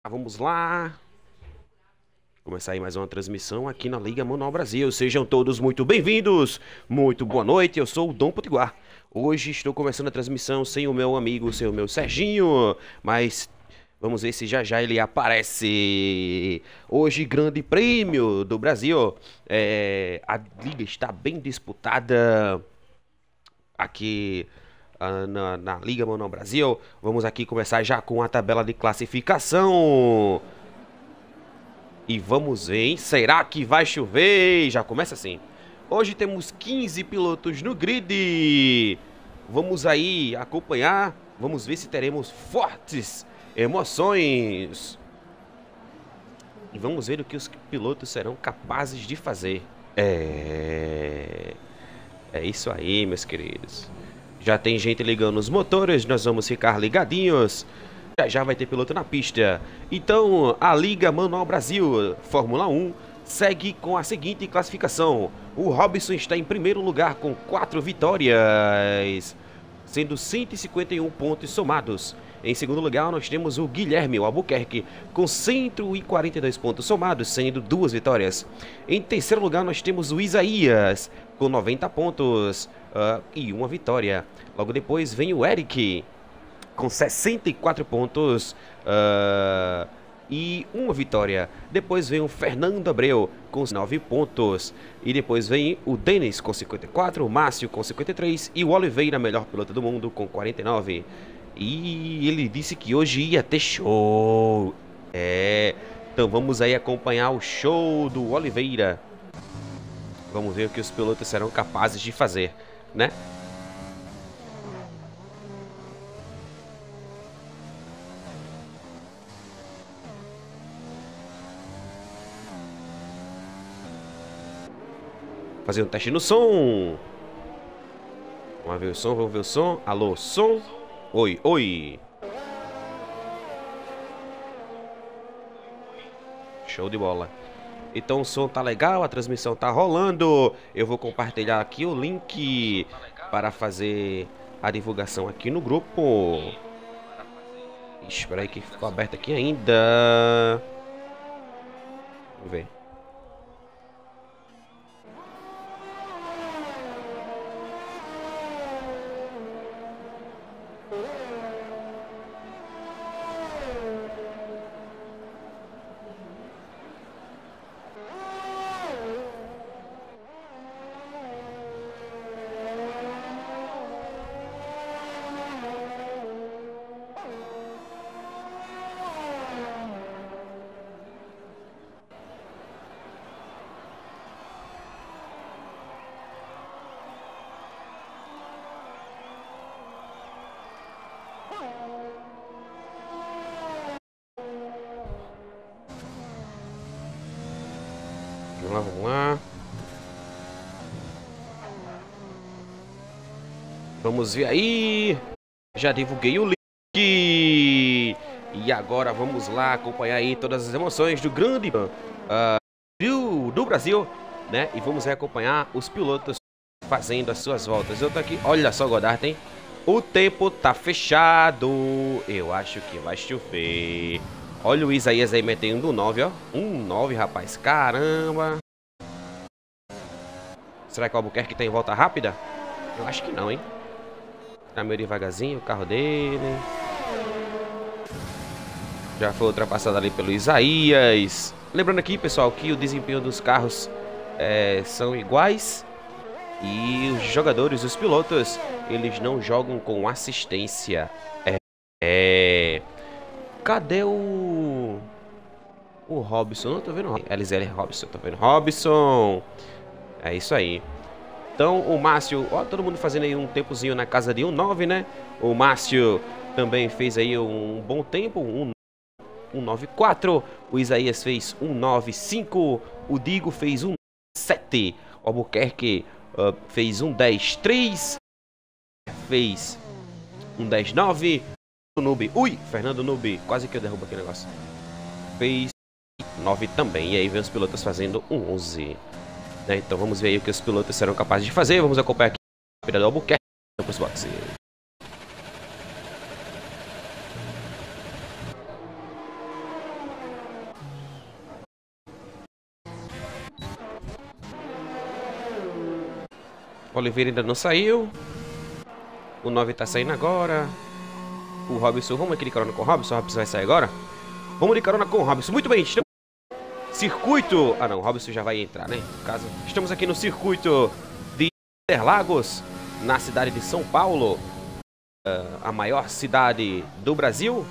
Vamos lá. Começar aí mais uma transmissão aqui na Liga Manual Brasil. Sejam todos muito bem-vindos. Muito boa noite. Eu sou o Dom Potiguar. Hoje estou começando a transmissão sem o meu amigo, sem o meu Serginho, mas vamos ver se já já ele aparece. Hoje, Grande Prêmio do Brasil. A liga está bem disputada aqui na Liga Manual Brasil. Vamos aqui começar já com a tabela de classificação. E vamos ver, hein? Será que vai chover? Já começa assim. Hoje temos 15 pilotos no grid. Vamos aí acompanhar. Vamos ver se teremos fortes emoções. E vamos ver o que os pilotos serão capazes de fazer. É isso aí, meus queridos. Já tem gente ligando os motores, nós vamos ficar ligadinhos. Já vai ter piloto na pista. Então, a Liga Manual Brasil Fórmula 1 segue com a seguinte classificação. O Robson está em primeiro lugar com 4 vitórias, sendo 151 pontos somados. Em segundo lugar, nós temos o Guilherme Albuquerque com 142 pontos somados, sendo 2 vitórias. Em terceiro lugar, nós temos o Isaías com 90 pontos e 1 vitória. Logo depois vem o Eric com 64 pontos e 1 vitória. Depois vem o Fernando Abreu com 9 pontos. E depois vem o Denis com 54, o Márcio com 53 e o Oliveira, melhor piloto do mundo, com 49. E ele disse que hoje ia ter show. Então vamos aí acompanhar o show do Oliveira. Vamos ver o que os pilotos serão capazes de fazer, né? Fazer um teste no som. Vamos ver o som, vamos ver o som. Alô, som. Oi, oi. Show de bola. Então o som tá legal, a transmissão tá rolando. Eu vou compartilhar aqui o link para fazer a divulgação aqui no grupo. Espera aí que ficou aberto aqui ainda. Vamos ver. Vamos lá. Vamos ver aí. Já divulguei o link. E agora vamos lá acompanhar aí todas as emoções do Grande do Brasil, né? E vamos acompanhar os pilotos fazendo as suas voltas. Eu tô aqui, olha só, Godard, hein? O tempo tá fechado. Eu acho que vai chover. Olha o Isaías aí metendo um 9, ó. Um 9, rapaz. Caramba. Será que o Albuquerque tem volta rápida? Eu acho que não, hein? Tá meio devagarzinho o carro dele. Já foi ultrapassado ali pelo Isaías. Lembrando aqui, pessoal, que o desempenho dos carros são iguais. E os jogadores, os pilotos, eles não jogam com assistência. Cadê o Robson? Não tô vendo. LZL Robson, tô vendo Robson. É isso aí. Então o Márcio, ó, todo mundo fazendo aí um tempozinho na casa de 1,9, né? O Márcio também fez aí um bom tempo, 1,94. O Isaías fez 1,95. O Digo fez 1,7. O Albuquerque fez 1,10,3. Fez 1,10,9. O Noob, Fernando Noob, quase que eu derrubo aqui o negócio. Fez 9 também. E aí vem os pilotos fazendo 1,11. Então vamos ver aí o que os pilotos serão capazes de fazer. Vamos acompanhar aqui a corrida do Albuquerque para os boxes. Oliveira ainda não saiu. O 9 tá saindo agora. O Robson, vamos aqui de carona com o Robson. O Robson vai sair agora. Vamos de carona com o Robson. Muito bem, estamos... Circuito... Ah não, o Robson já vai entrar, né? No caso, estamos aqui no circuito de Interlagos, na cidade de São Paulo. A maior cidade do Brasil.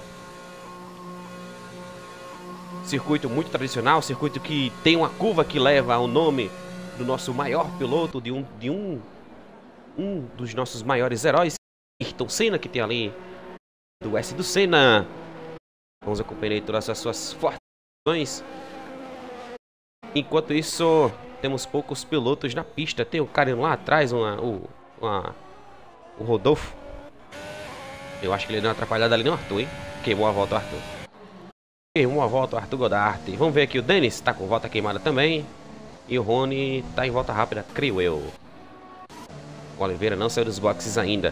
Circuito muito tradicional, circuito que tem uma curva que leva ao nome do nosso maior piloto, de um dos nossos maiores heróis, Ayrton Senna, que tem ali do S do Senna. Vamos acompanhar todas as suas fortes. Enquanto isso, temos poucos pilotos na pista. Tem o cara lá atrás, o Rodolfo. Eu acho que ele deu uma atrapalhada ali no Arthur, hein? Queimou a volta o Arthur. Queimou a volta o Arthur Godard. Vamos ver aqui o Denis, tá com volta queimada também. E o Rony tá em volta rápida, creio eu. O Oliveira não saiu dos boxes ainda.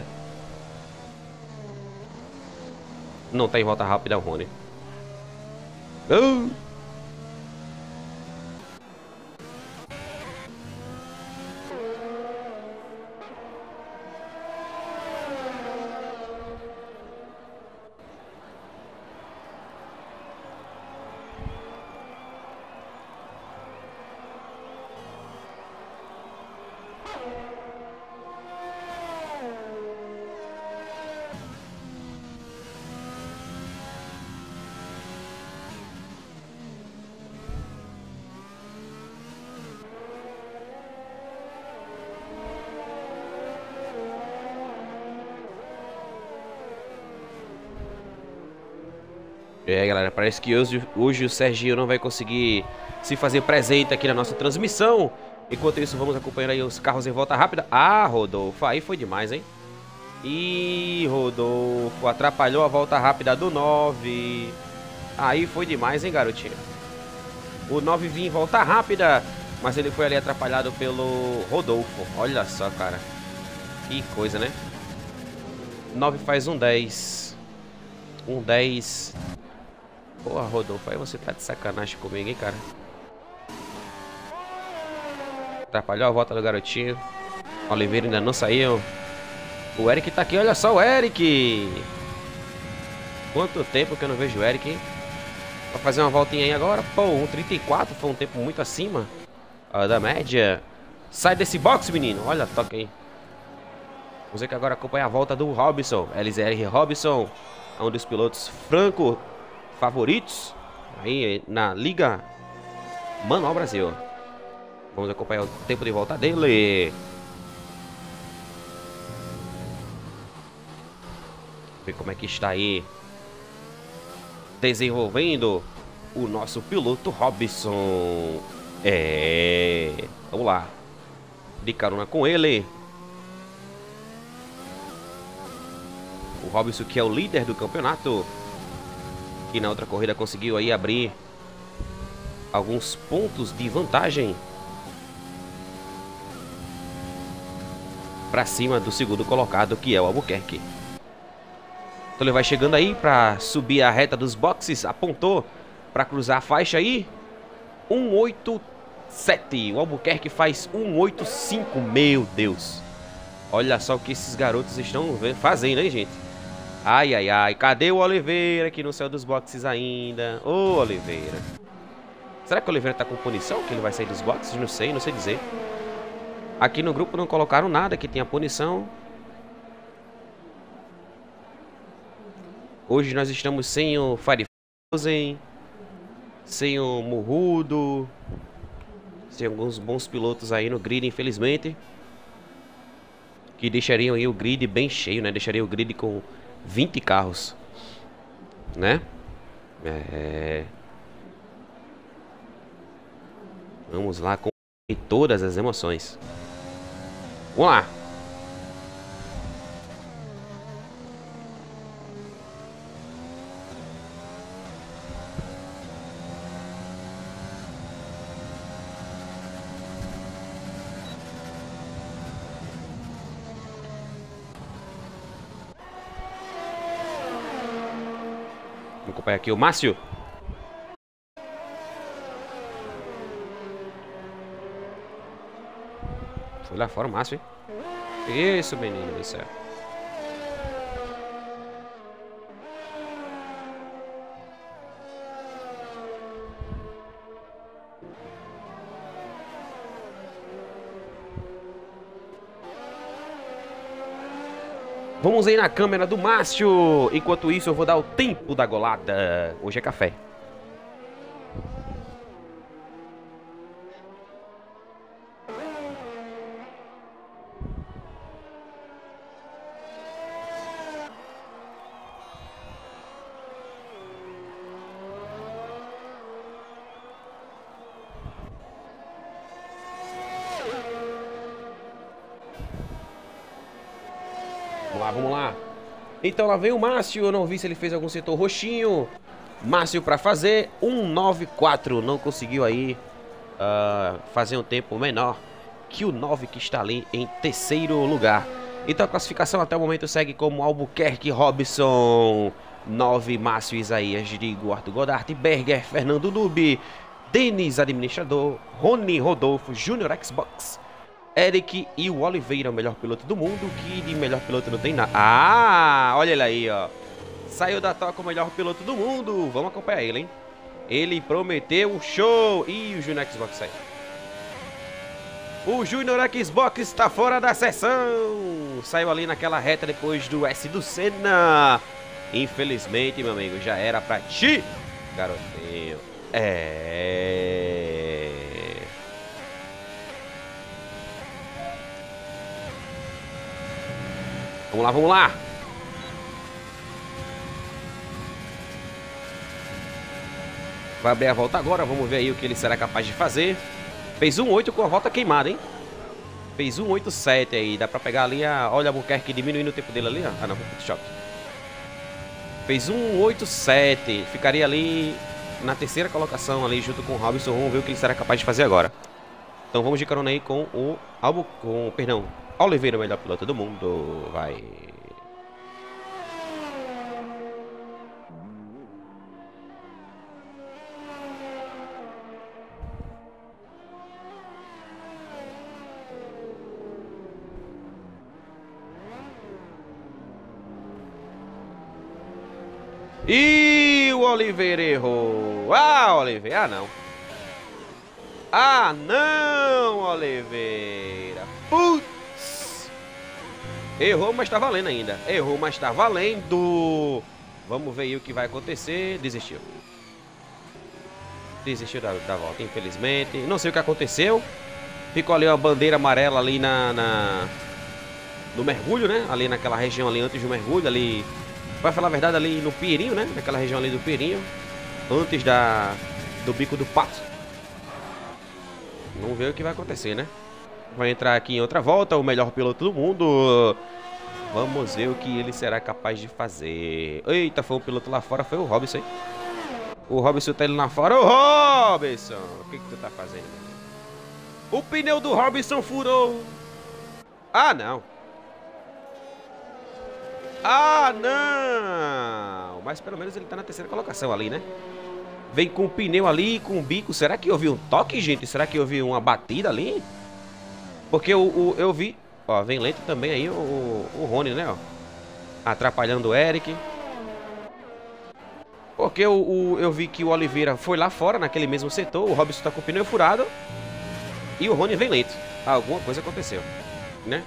Não tá em volta rápida o Rony. Galera, parece que hoje o Serginho não vai conseguir se fazer presente aqui na nossa transmissão. Enquanto isso, vamos acompanhar aí os carros em volta rápida. Ah, Rodolfo, aí foi demais, hein? Ih, Rodolfo, atrapalhou a volta rápida do 9. Aí foi demais, hein, garotinho? O 9 vinha em volta rápida, mas ele foi ali atrapalhado pelo Rodolfo. Olha só, cara. Que coisa, né? 9 faz um 10. Um 10... Porra, Rodolfo, aí você tá de sacanagem comigo, hein, cara? Atrapalhou a volta do garotinho. Oliveira ainda não saiu. O Eric tá aqui, olha só o Eric. Quanto tempo que eu não vejo o Eric, hein? Vai fazer uma voltinha aí agora. Pô, 1,34 foi um tempo muito acima da média. Sai desse box, menino. Olha, toca aí. Vamos ver que agora acompanha a volta do Robson. LZR Robson. É um dos pilotos franco favoritos aí na Liga Manual Brasil. Vamos acompanhar o tempo de volta dele. Ver como é que está aí desenvolvendo o nosso piloto Robson. Vamos lá, de carona com ele. O Robson, que é o líder do campeonato, que na outra corrida conseguiu aí abrir alguns pontos de vantagem para cima do segundo colocado, que é o Albuquerque. Então ele vai chegando aí para subir a reta dos boxes, apontou para cruzar a faixa aí. 1,87. O Albuquerque faz 1,85. Meu Deus. Olha só o que esses garotos estão fazendo, hein, gente? Ai, ai, ai. Cadê o Oliveira que não saiu dos boxes ainda? Ô, Oliveira. Será que o Oliveira tá com punição? Que ele vai sair dos boxes? Não sei dizer. Aqui no grupo não colocaram nada que tenha punição. Hoje nós estamos sem o Firefrozen, sem o Murrudo, sem alguns bons pilotos aí no grid, infelizmente. Que deixariam aí o grid bem cheio, né? Deixaria o grid com 20 carros, né? Vamos lá com todas as emoções. Vamos lá. Vamos acompanhar aqui o Márcio. Foi lá fora o Márcio, hein? Isso, menino do céu. Vamos aí na câmera do Márcio. Enquanto isso, eu vou dar o tempo da golada. Hoje é café. Vamos lá. Então lá vem o Márcio. Eu não vi se ele fez algum setor roxinho. Márcio para fazer 1,94. Não conseguiu aí fazer um tempo menor que o 9 que está ali em terceiro lugar. Então a classificação até o momento segue como Albuquerque, Robson, 9, Márcio, Isaías, Drigo, Arthur Godard, Berger, Fernando Nube, Denis, administrador, Rony, Rodolfo, Júnior, Xbox, Eric e o Oliveira, o melhor piloto do mundo, que de melhor piloto não tem nada. Ah, olha ele aí, ó. Saiu da toca o melhor piloto do mundo. Vamos acompanhar ele, hein? Ele prometeu um show. E o Júnior Xbox saiu. O Júnior Xbox está fora da sessão. Saiu ali naquela reta depois do S do Senna. Infelizmente, meu amigo, já era pra ti, garotinho. Vamos lá, vamos lá. Vai abrir a volta agora, vamos ver aí o que ele será capaz de fazer. Fez 1,8 com a volta queimada, hein? Fez 1,87 aí, dá pra pegar ali a... Olha a Albuquerque diminuindo o tempo dele ali, ó. Ah, não, choque. Fez 1,87, ficaria ali na terceira colocação ali junto com o Robson. Vamos ver o que ele será capaz de fazer agora. Então vamos de carona aí com o Oliveira, o melhor piloto do mundo. Vai. E o Oliveira errou. Ah, Oliveira. Ah, não. Ah, não, Oliveira. Putz. Errou, mas tá valendo ainda. Errou, mas tá valendo. Vamos ver aí o que vai acontecer. Desistiu. Desistiu da volta, infelizmente. Não sei o que aconteceu. Ficou ali uma bandeira amarela ali no mergulho, né? Ali naquela região ali antes do mergulho, ali... Pra falar a verdade, ali no Pinheirinho, né? Naquela região ali do Pinheirinho. Antes do bico do pato. Vamos ver o que vai acontecer, né? Vai entrar aqui em outra volta, o melhor piloto do mundo. Vamos ver o que ele será capaz de fazer. Eita, foi um piloto lá fora, foi o Robson, hein? O Robson tá indo lá fora. Ô, Robson! O que tu tá fazendo? O pneu do Robson furou. Ah, não. Ah, não! Mas pelo menos ele tá na terceira colocação ali, né? Vem com o pneu ali, com o bico. Será que houve um toque, gente? Será que houve uma batida ali? Porque eu vi... Ó, vem lento também aí o Rony, né? Ó, atrapalhando o Eric. Porque eu vi que o Oliveira foi lá fora, naquele mesmo setor. O Robson tá com o pneu furado. E o Rony vem lento. Alguma coisa aconteceu, né?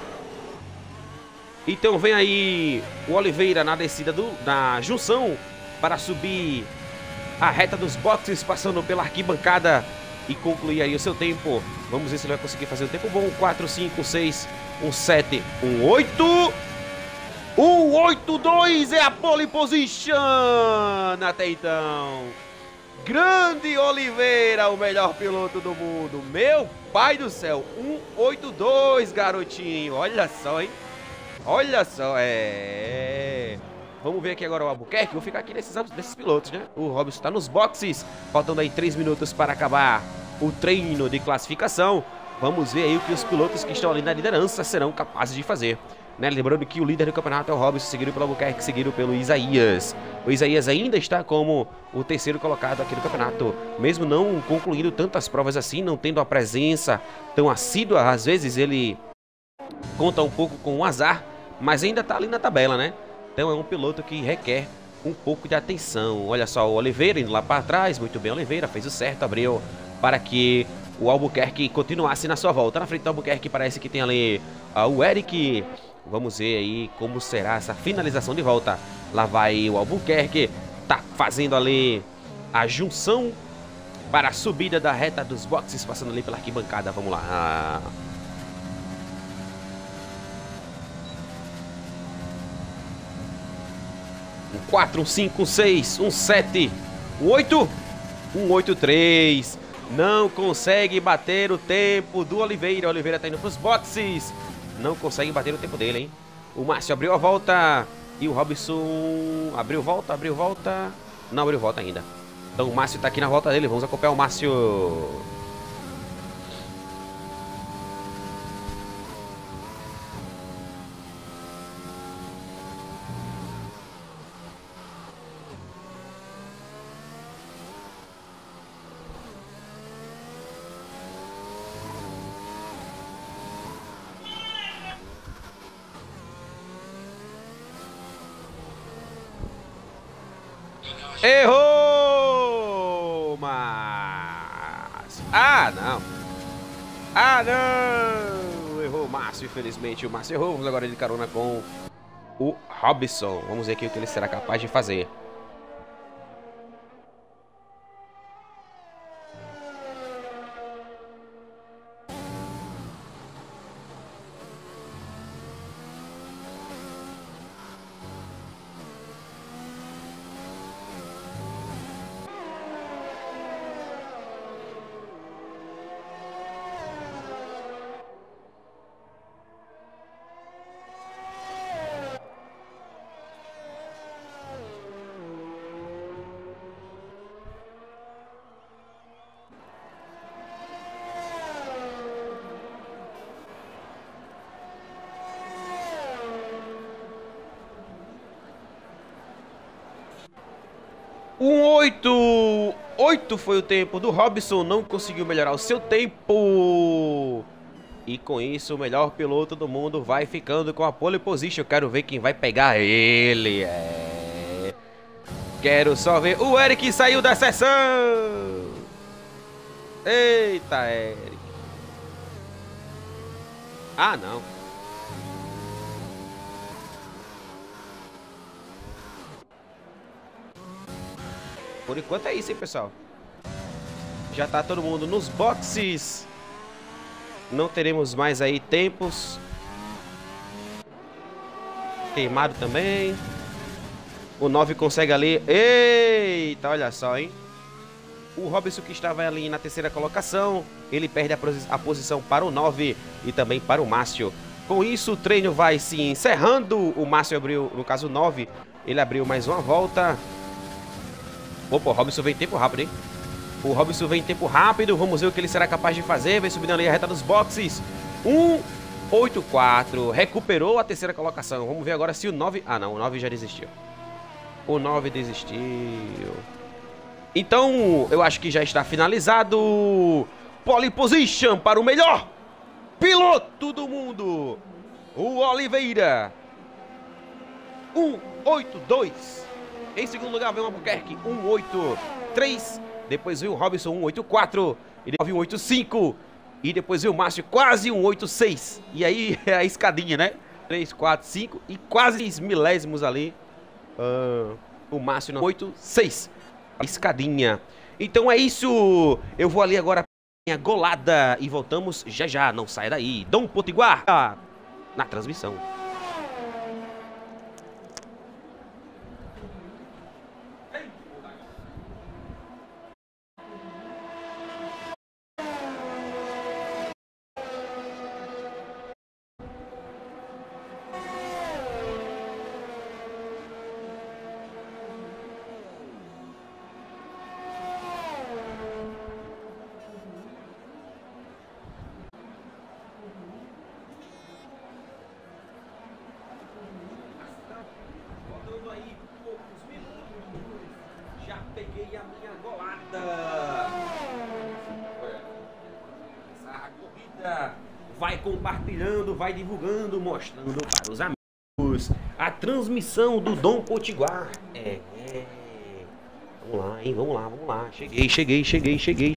Então vem aí o Oliveira na descida da junção para subir a reta dos boxes, passando pela arquibancada e concluir aí o seu tempo. Vamos ver se ele vai conseguir fazer um tempo bom. 4, 5, 6, 1, 7, 1, 8. 1, 8, 2 é a pole position até então. Grande Oliveira, o melhor piloto do mundo. Meu pai do céu, 1, 8, 2, garotinho. Olha só, hein? Olha só, Vamos ver aqui agora o Albuquerque. Vou ficar aqui nesses pilotos, né? O Robson tá nos boxes. Faltando aí 3 minutos para acabar o treino de classificação. Vamos ver aí o que os pilotos que estão ali na liderança serão capazes de fazer. né? Lembrando que o líder do campeonato é o Robson, seguido pelo Albuquerque, seguido pelo Isaías. O Isaías ainda está como o terceiro colocado aqui no campeonato, mesmo não concluindo tantas provas assim, não tendo a presença tão assídua. Às vezes ele conta um pouco com o azar, mas ainda está ali na tabela, né? Então é um piloto que requer um pouco de atenção. Olha só o Oliveira indo lá para trás, muito bem, Oliveira fez o certo, abriu para que o Albuquerque continuasse na sua volta. Na frente do Albuquerque parece que tem ali o Eric. Vamos ver aí como será essa finalização de volta. Lá vai o Albuquerque, tá fazendo ali a junção para a subida da reta dos boxes, passando ali pela arquibancada. Vamos lá. Um 4, um 5, um 6, um 7, um 8, um 8-3. Não consegue bater o tempo do Oliveira. O Oliveira tá indo pros boxes. Não consegue bater o tempo dele, hein? O Márcio abriu a volta. E o Robson abriu volta, abriu volta. Não abriu volta ainda. Então o Márcio tá aqui na volta dele. Vamos acompanhar o Márcio. Errou! Mas... Ah, não. Ah, não! Errou o Márcio, infelizmente. O Márcio errou. Vamos agora de carona com o Robson. Vamos ver aqui o que ele será capaz de fazer. Um 8. 8 foi o tempo do Robson. Não conseguiu melhorar o seu tempo. E com isso, o melhor piloto do mundo vai ficando com a pole position. Eu quero ver quem vai pegar ele. Quero só ver. O Eric saiu da sessão. Eita, Eric. Ah, não. Por enquanto é isso, hein, pessoal. Já tá todo mundo nos boxes. Não teremos mais aí tempos. Queimado também. O 9 consegue ali. Eita, olha só, hein. O Robson, que estava ali na terceira colocação, ele perde a posição para o 9 e também para o Márcio. Com isso, o treino vai se encerrando. O Márcio abriu, no caso o 9, ele abriu mais uma volta. Opa, o Robson vem em tempo rápido, hein? O Robson vem em tempo rápido. Vamos ver o que ele será capaz de fazer. Vem subindo ali a reta dos boxes. 1-8-4. Recuperou a terceira colocação. Vamos ver agora se o 9... Ah, não. O 9 já desistiu. O 9 desistiu. Então, eu acho que já está finalizado. Pole position para o melhor piloto do mundo. O Oliveira. 1-8-2. Em segundo lugar vem o Albuquerque, 1-8-3. Depois veio o Robson, 1-8-4. E depois veio 1-8-5. E depois veio o Márcio, quase 1-8-6. E aí é a escadinha, né? 3, 4, 5 e quase 6 milésimos ali. O Márcio, 8-6. A escadinha. Então é isso. Eu vou ali agora minha golada e voltamos já já. Não saia daí. Dom Potiguar na transmissão. Essa corrida vai compartilhando, vai divulgando, mostrando para os amigos a transmissão do Dom Potiguar. Vamos lá, hein? Vamos lá. Cheguei.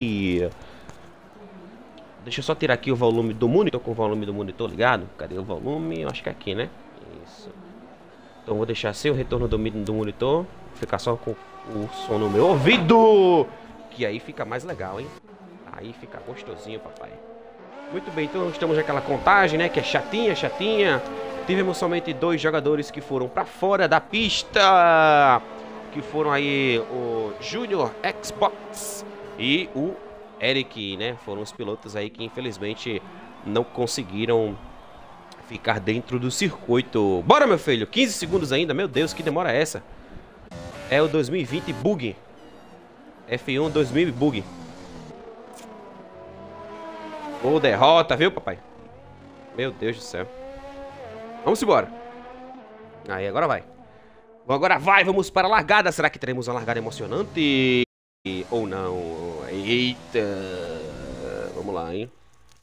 Deixa eu só tirar aqui o volume do monitor, com o volume do monitor ligado. Cadê o volume? Eu acho que é aqui, né? Isso. Então vou deixar sem o retorno do monitor, ficar só com o som no meu ouvido, que aí fica mais legal, hein? Aí fica gostosinho, papai. Muito bem, então estamos naquela contagem, né? Que é chatinha. Tivemos somente 2 jogadores que foram para fora da pista, que foram aí o Junior Xbox e o Eric, né? Foram os pilotos aí que infelizmente não conseguiram ficar dentro do circuito. Bora, meu filho, 15 segundos ainda, meu Deus, que demora é essa? É o 2020 bug. F1 2000 bug. Ou derrota, viu, papai? Meu Deus do céu. Vamos embora. Aí, agora vai. Vamos para a largada. Será que teremos uma largada emocionante? Ou não? Eita. Vamos lá, hein?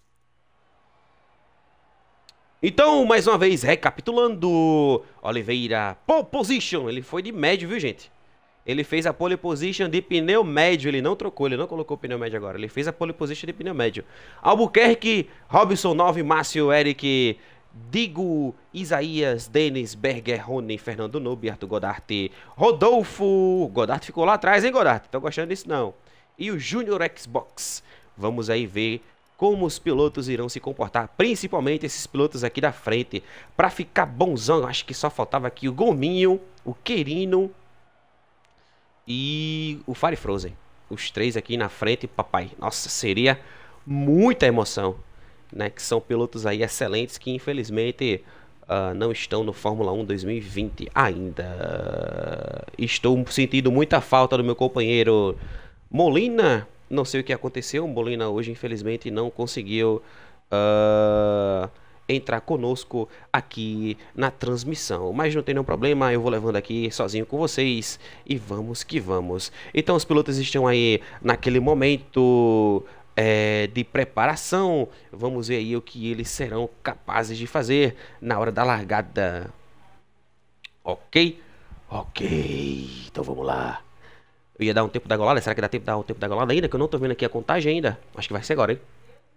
Então, mais uma vez, recapitulando. Oliveira, pole position. Ele foi de médio, viu, gente? Ele fez a pole position de pneu médio. Ele não trocou, ele não colocou pneu médio agora. Ele fez a pole position de pneu médio. Albuquerque, Robson 9, Márcio, Eric, Digo, Isaías, Denis, Berger, Rony, Fernando Nobre, Arthur Godart, Rodolfo. Godart ficou lá atrás, hein, Godart? Tô gostando disso, não. E o Junior Xbox. Vamos aí ver como os pilotos irão se comportar, principalmente esses pilotos aqui da frente, para ficar bonzão. Acho que só faltava aqui o Gominho, o Querino e o Fire Frozen. Os 3 aqui na frente, papai. Nossa, seria muita emoção, né? Que são pilotos aí excelentes que infelizmente não estão no Fórmula 1 2020 ainda. Estou sentindo muita falta do meu companheiro Molina. Não sei o que aconteceu, o Molina hoje infelizmente não conseguiu entrar conosco aqui na transmissão. Mas não tem nenhum problema, eu vou levando aqui sozinho com vocês e vamos que vamos. Então os pilotos estão aí naquele momento de preparação. Vamos ver aí o que eles serão capazes de fazer na hora da largada. Ok? Então vamos lá. Eu ia dar um tempo da golada. Será que dá tempo de dar um tempo da golada ainda? Que eu não tô vendo aqui a contagem ainda. Acho que vai ser agora, hein?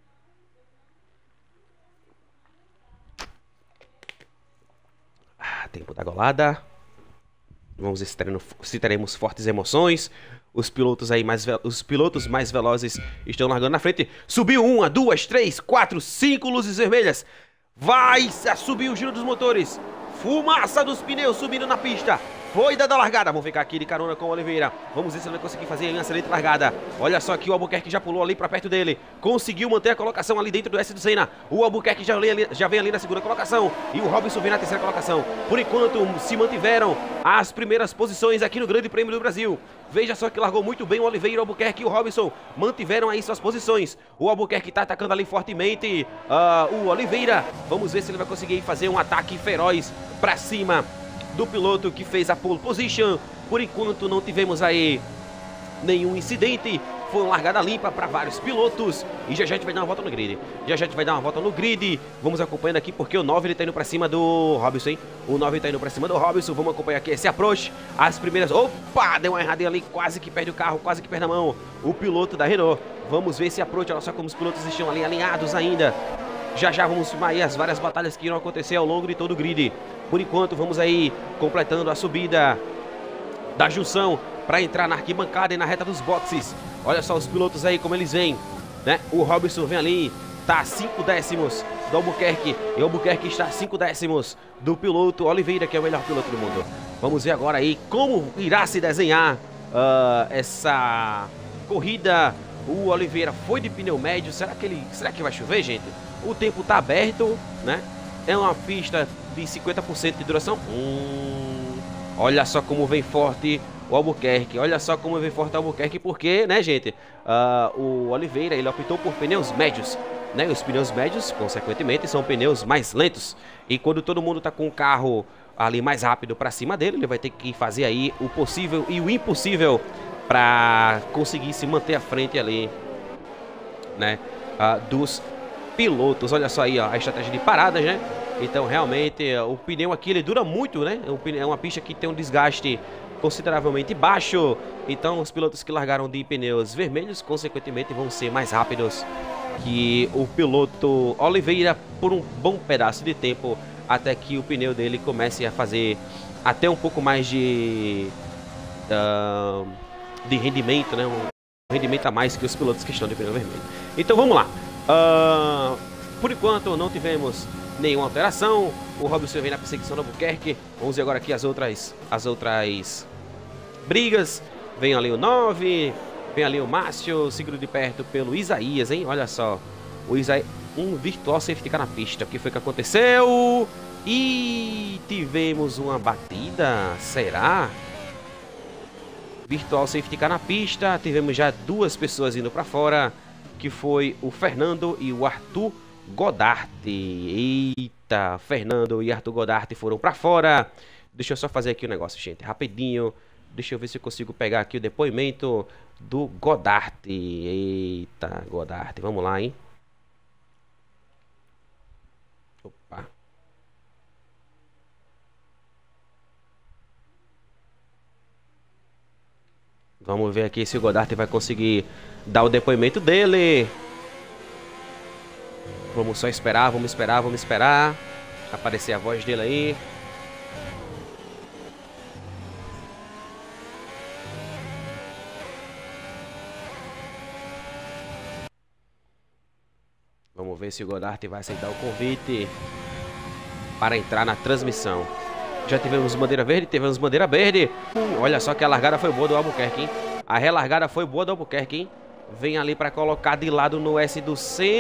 Tempo da golada. Vamos ver se teremos fortes emoções. Os pilotos aí mais velozes estão largando na frente. Subiu 1, 2, 3, 4, 5 luzes vermelhas. Vai subir o giro dos motores. Fumaça dos pneus subindo na pista. Foi dada a largada. Vamos ficar aqui de carona com o Oliveira. Vamos ver se ele vai conseguir fazer uma excelente largada. Olha só que o Albuquerque já pulou ali para perto dele. Conseguiu manter a colocação ali dentro do S do Senna. O Albuquerque já vem ali na segunda colocação. E o Robson vem na terceira colocação. Por enquanto se mantiveram as primeiras posições aqui no Grande Prêmio do Brasil. Veja só que largou muito bem o Oliveira, o Albuquerque e o Robson mantiveram aí suas posições. O Albuquerque tá atacando ali fortemente o Oliveira. Vamos ver se ele vai conseguir fazer um ataque feroz para cima do piloto que fez a pole position. Por enquanto não tivemos aí nenhum incidente. Foi uma largada limpa para vários pilotos. E já a gente vai dar uma volta no grid. Vamos acompanhando aqui porque o 9 ele tá indo para cima do Robson, hein? O 9 tá indo para cima do Robson. Vamos acompanhar aqui esse approach. As primeiras... Opa! Deu uma erradinha ali. Quase que perde o carro. Quase que perde a mão. O piloto da Renault. Vamos ver esse approach. Olha só como os pilotos estão ali alinhados ainda. Já vamos filmar aí as várias batalhas que irão acontecer ao longo de todo o grid. Por enquanto vamos aí completando a subida da junção para entrar na arquibancada e na reta dos boxes. Olha só os pilotos aí como eles vêm, né? O Robson vem ali, tá a 5 décimos do Albuquerque. E o Albuquerque está a 5 décimos do piloto Oliveira, que é o melhor piloto do mundo. Vamos ver agora aí como irá se desenhar essa corrida. O Oliveira foi de pneu médio. Será que vai chover, gente? O tempo tá aberto, né? É uma pista de 50% de duração. Olha só como vem forte o Albuquerque. Olha só como vem forte o Albuquerque. Porque, né, gente? O Oliveira, ele optou por pneus médios, né? Os pneus médios, consequentemente, são pneus mais lentos. E quando todo mundo tá com o carro ali mais rápido para cima dele, ele vai ter que fazer aí o possível e o impossível para conseguir se manter à frente ali, né, dos pilotos. Olha só aí, ó, a estratégia de paradas, né? Então realmente o pneu aqui ele dura muito, né? É uma pista que tem um desgaste consideravelmente baixo. Então os pilotos que largaram de pneus vermelhos consequentemente vão ser mais rápidos que o piloto Oliveira por um bom pedaço de tempo, até que o pneu dele comece a fazer até um pouco mais de rendimento, né? Um rendimento a mais que os pilotos que estão de pneu vermelho. Então vamos lá. Por enquanto não tivemos nenhuma alteração. O Robson vem na perseguição do Albuquerque. Vamos ver agora aqui as outras brigas. Vem ali o 9. Vem ali o Márcio, seguido de perto pelo Isaías, hein? Olha só. O Isaías, um virtual safety car na pista. O que foi que aconteceu? E tivemos uma batida. Será? Virtual safety car na pista. Tivemos já duas pessoas indo para fora, que foi o Fernando e o Arthur Godarte. Eita, Fernando e Arthur Godarte foram para fora. Deixa eu só fazer aqui o negócio, gente, rapidinho. Deixa eu ver se eu consigo pegar aqui o depoimento do Godarte. Eita, Godarte, vamos lá, hein? Opa. Vamos ver aqui se o Godarte vai conseguir dar o depoimento dele. Vamos só esperar, vamos esperar, vamos esperar. Aparecer a voz dele aí. Vamos ver se o Godarte vai aceitar o convite para entrar na transmissão. Já tivemos bandeira verde, tivemos bandeira verde. Olha só que a largada foi boa do Albuquerque, hein? A relargada foi boa do Albuquerque, hein? Vem ali para colocar de lado no S do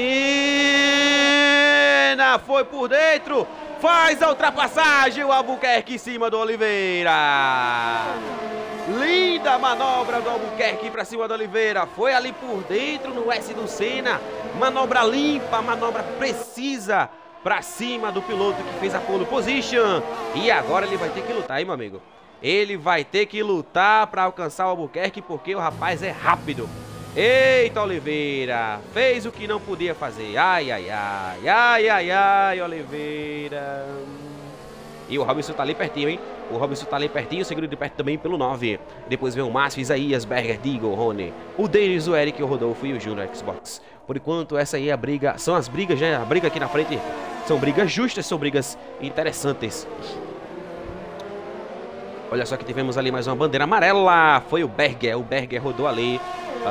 Senna. Foi por dentro. Faz a ultrapassagem. O Albuquerque em cima do Oliveira. Linda manobra do Albuquerque para cima do Oliveira. Foi ali por dentro no S do Senna. Manobra limpa, manobra precisa para cima do piloto que fez a pole position. E agora ele vai ter que lutar, hein, meu amigo? Ele vai ter que lutar para alcançar o Albuquerque, porque o rapaz é rápido. Eita, Oliveira, fez o que não podia fazer. Ai, ai, ai, ai, ai, ai, Oliveira. E o Robson tá ali pertinho, hein? O Robson tá ali pertinho, seguido de perto também pelo 9. Depois vem o Márcio, Isaías, Berger, Digo, Rony, o Denis, o Eric, o Rodolfo e o Júnior Xbox. Por enquanto, essa aí é a briga. São as brigas, né? A briga aqui na frente são brigas justas, são brigas interessantes. Olha só que tivemos ali mais uma bandeira amarela. Foi o Berger rodou ali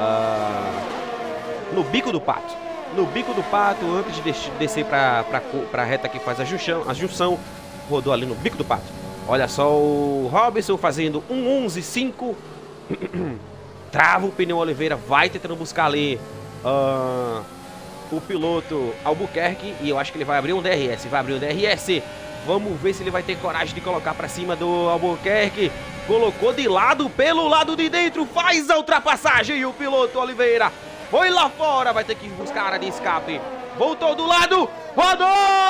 no bico do pato. No bico do pato, antes de descer para a reta que faz a junção, rodou ali no bico do pato. Olha só o Robson fazendo um 11.5. Trava o pneu Oliveira, vai tentando buscar ali o piloto Albuquerque. E eu acho que ele vai abrir um DRS. Vai abrir um DRS. Vamos ver se ele vai ter coragem de colocar para cima do Albuquerque. Colocou de lado, pelo lado de dentro. Faz a ultrapassagem. E o piloto Oliveira foi lá fora. Vai ter que buscar a área de escape. Voltou do lado. Rodou!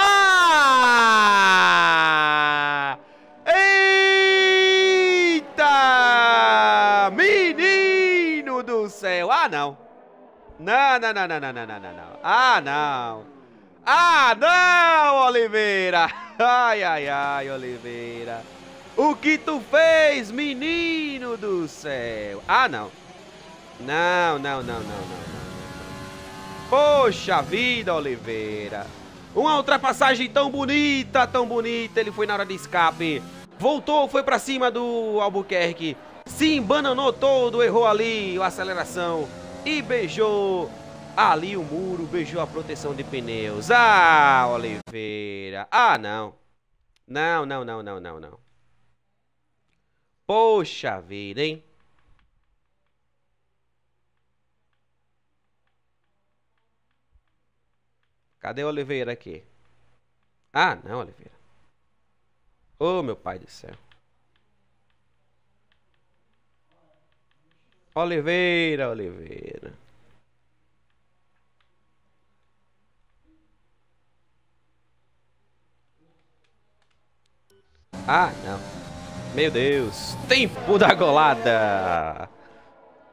Eita! Menino do céu! Ah, não! Não, não, não, não, não, não, não, não. Ah, não! Ah, não, Oliveira! Ai, ai, ai, Oliveira! O que tu fez, menino do céu? Ah, não! Não, não, não, não, não, não. Poxa vida, Oliveira! Uma ultrapassagem tão bonita, ele foi na hora de escape. Voltou, foi pra cima do Albuquerque. Se embananou todo, errou ali a aceleração. E beijou ali o muro, beijou a proteção de pneus. Ah, Oliveira. Ah, não. Não, não, não, não, não, não. Poxa vida, hein? Cadê o Oliveira aqui? Ah, não, Oliveira. Oh, meu pai do céu. Oliveira, Oliveira. Ah, não. Meu Deus. Tempo da golada.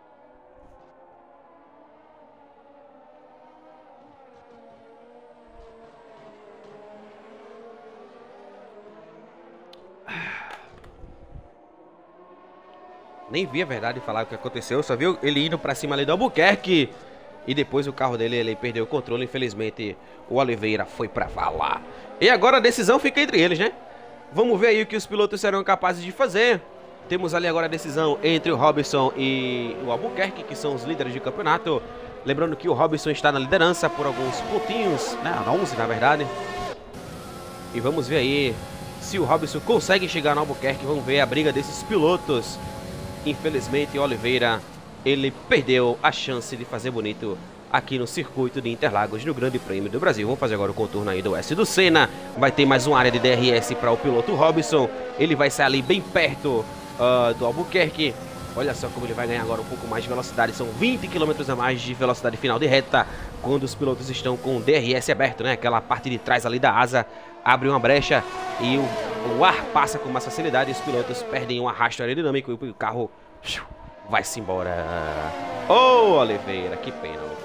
Nem vi a verdade falar o que aconteceu, só viu ele indo pra cima ali do Albuquerque. E depois o carro dele, ele perdeu o controle, infelizmente o Oliveira foi pra vala. E agora a decisão fica entre eles, né? Vamos ver aí o que os pilotos serão capazes de fazer. Temos ali agora a decisão entre o Robinson e o Albuquerque, que são os líderes de campeonato. Lembrando que o Robinson está na liderança por alguns pontinhos, né? 11 na verdade. E vamos ver aí se o Robinson consegue chegar no Albuquerque. Vamos ver a briga desses pilotos. Infelizmente o Oliveira, ele perdeu a chance de fazer bonito aqui no circuito de Interlagos, no Grande Prêmio do Brasil. Vamos fazer agora o contorno aí do S do Senna. Vai ter mais uma área de DRS para o piloto Robinson. Ele vai sair ali bem perto do Albuquerque. Olha só como ele vai ganhar agora um pouco mais de velocidade. São 20 km a mais de velocidade final de reta, quando os pilotos estão com o DRS aberto, né? Aquela parte de trás ali da asa abre uma brecha e o ar passa com mais facilidade. Os pilotos perdem um arrasto aerodinâmico e o carro vai-se embora. Ô, Oliveira, que pena, Oliveira.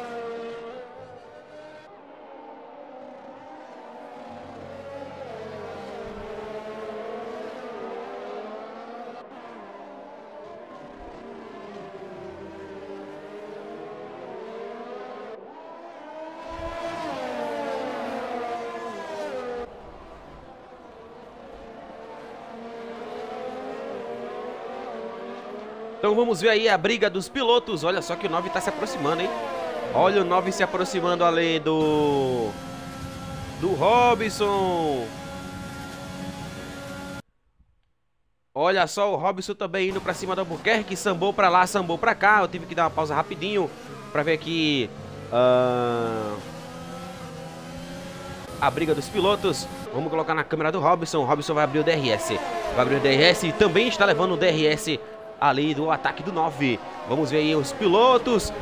Então vamos ver aí a briga dos pilotos. Olha só que o 9 tá se aproximando, hein? Olha o 9 se aproximando ali do Robinson. Olha só o Robinson também indo pra cima do Albuquerque. Sambou pra lá, sambou pra cá. Eu tive que dar uma pausa rapidinho pra ver aqui a briga dos pilotos. Vamos colocar na câmera do Robinson. O Robinson vai abrir o DRS. Vai abrir o DRS e também está levando o DRS ali do ataque do 9. Vamos ver aí os pilotos.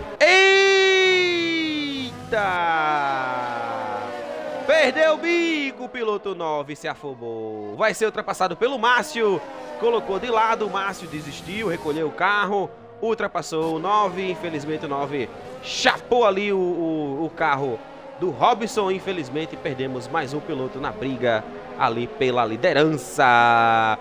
Eita! Perdeu o bico, o piloto 9 se afobou. Vai ser ultrapassado pelo Márcio. Colocou de lado, o Márcio desistiu, recolheu o carro. Ultrapassou o 9, infelizmente o 9 chapou ali o carro do Robinson. Infelizmente perdemos mais um piloto na briga ali pela liderança.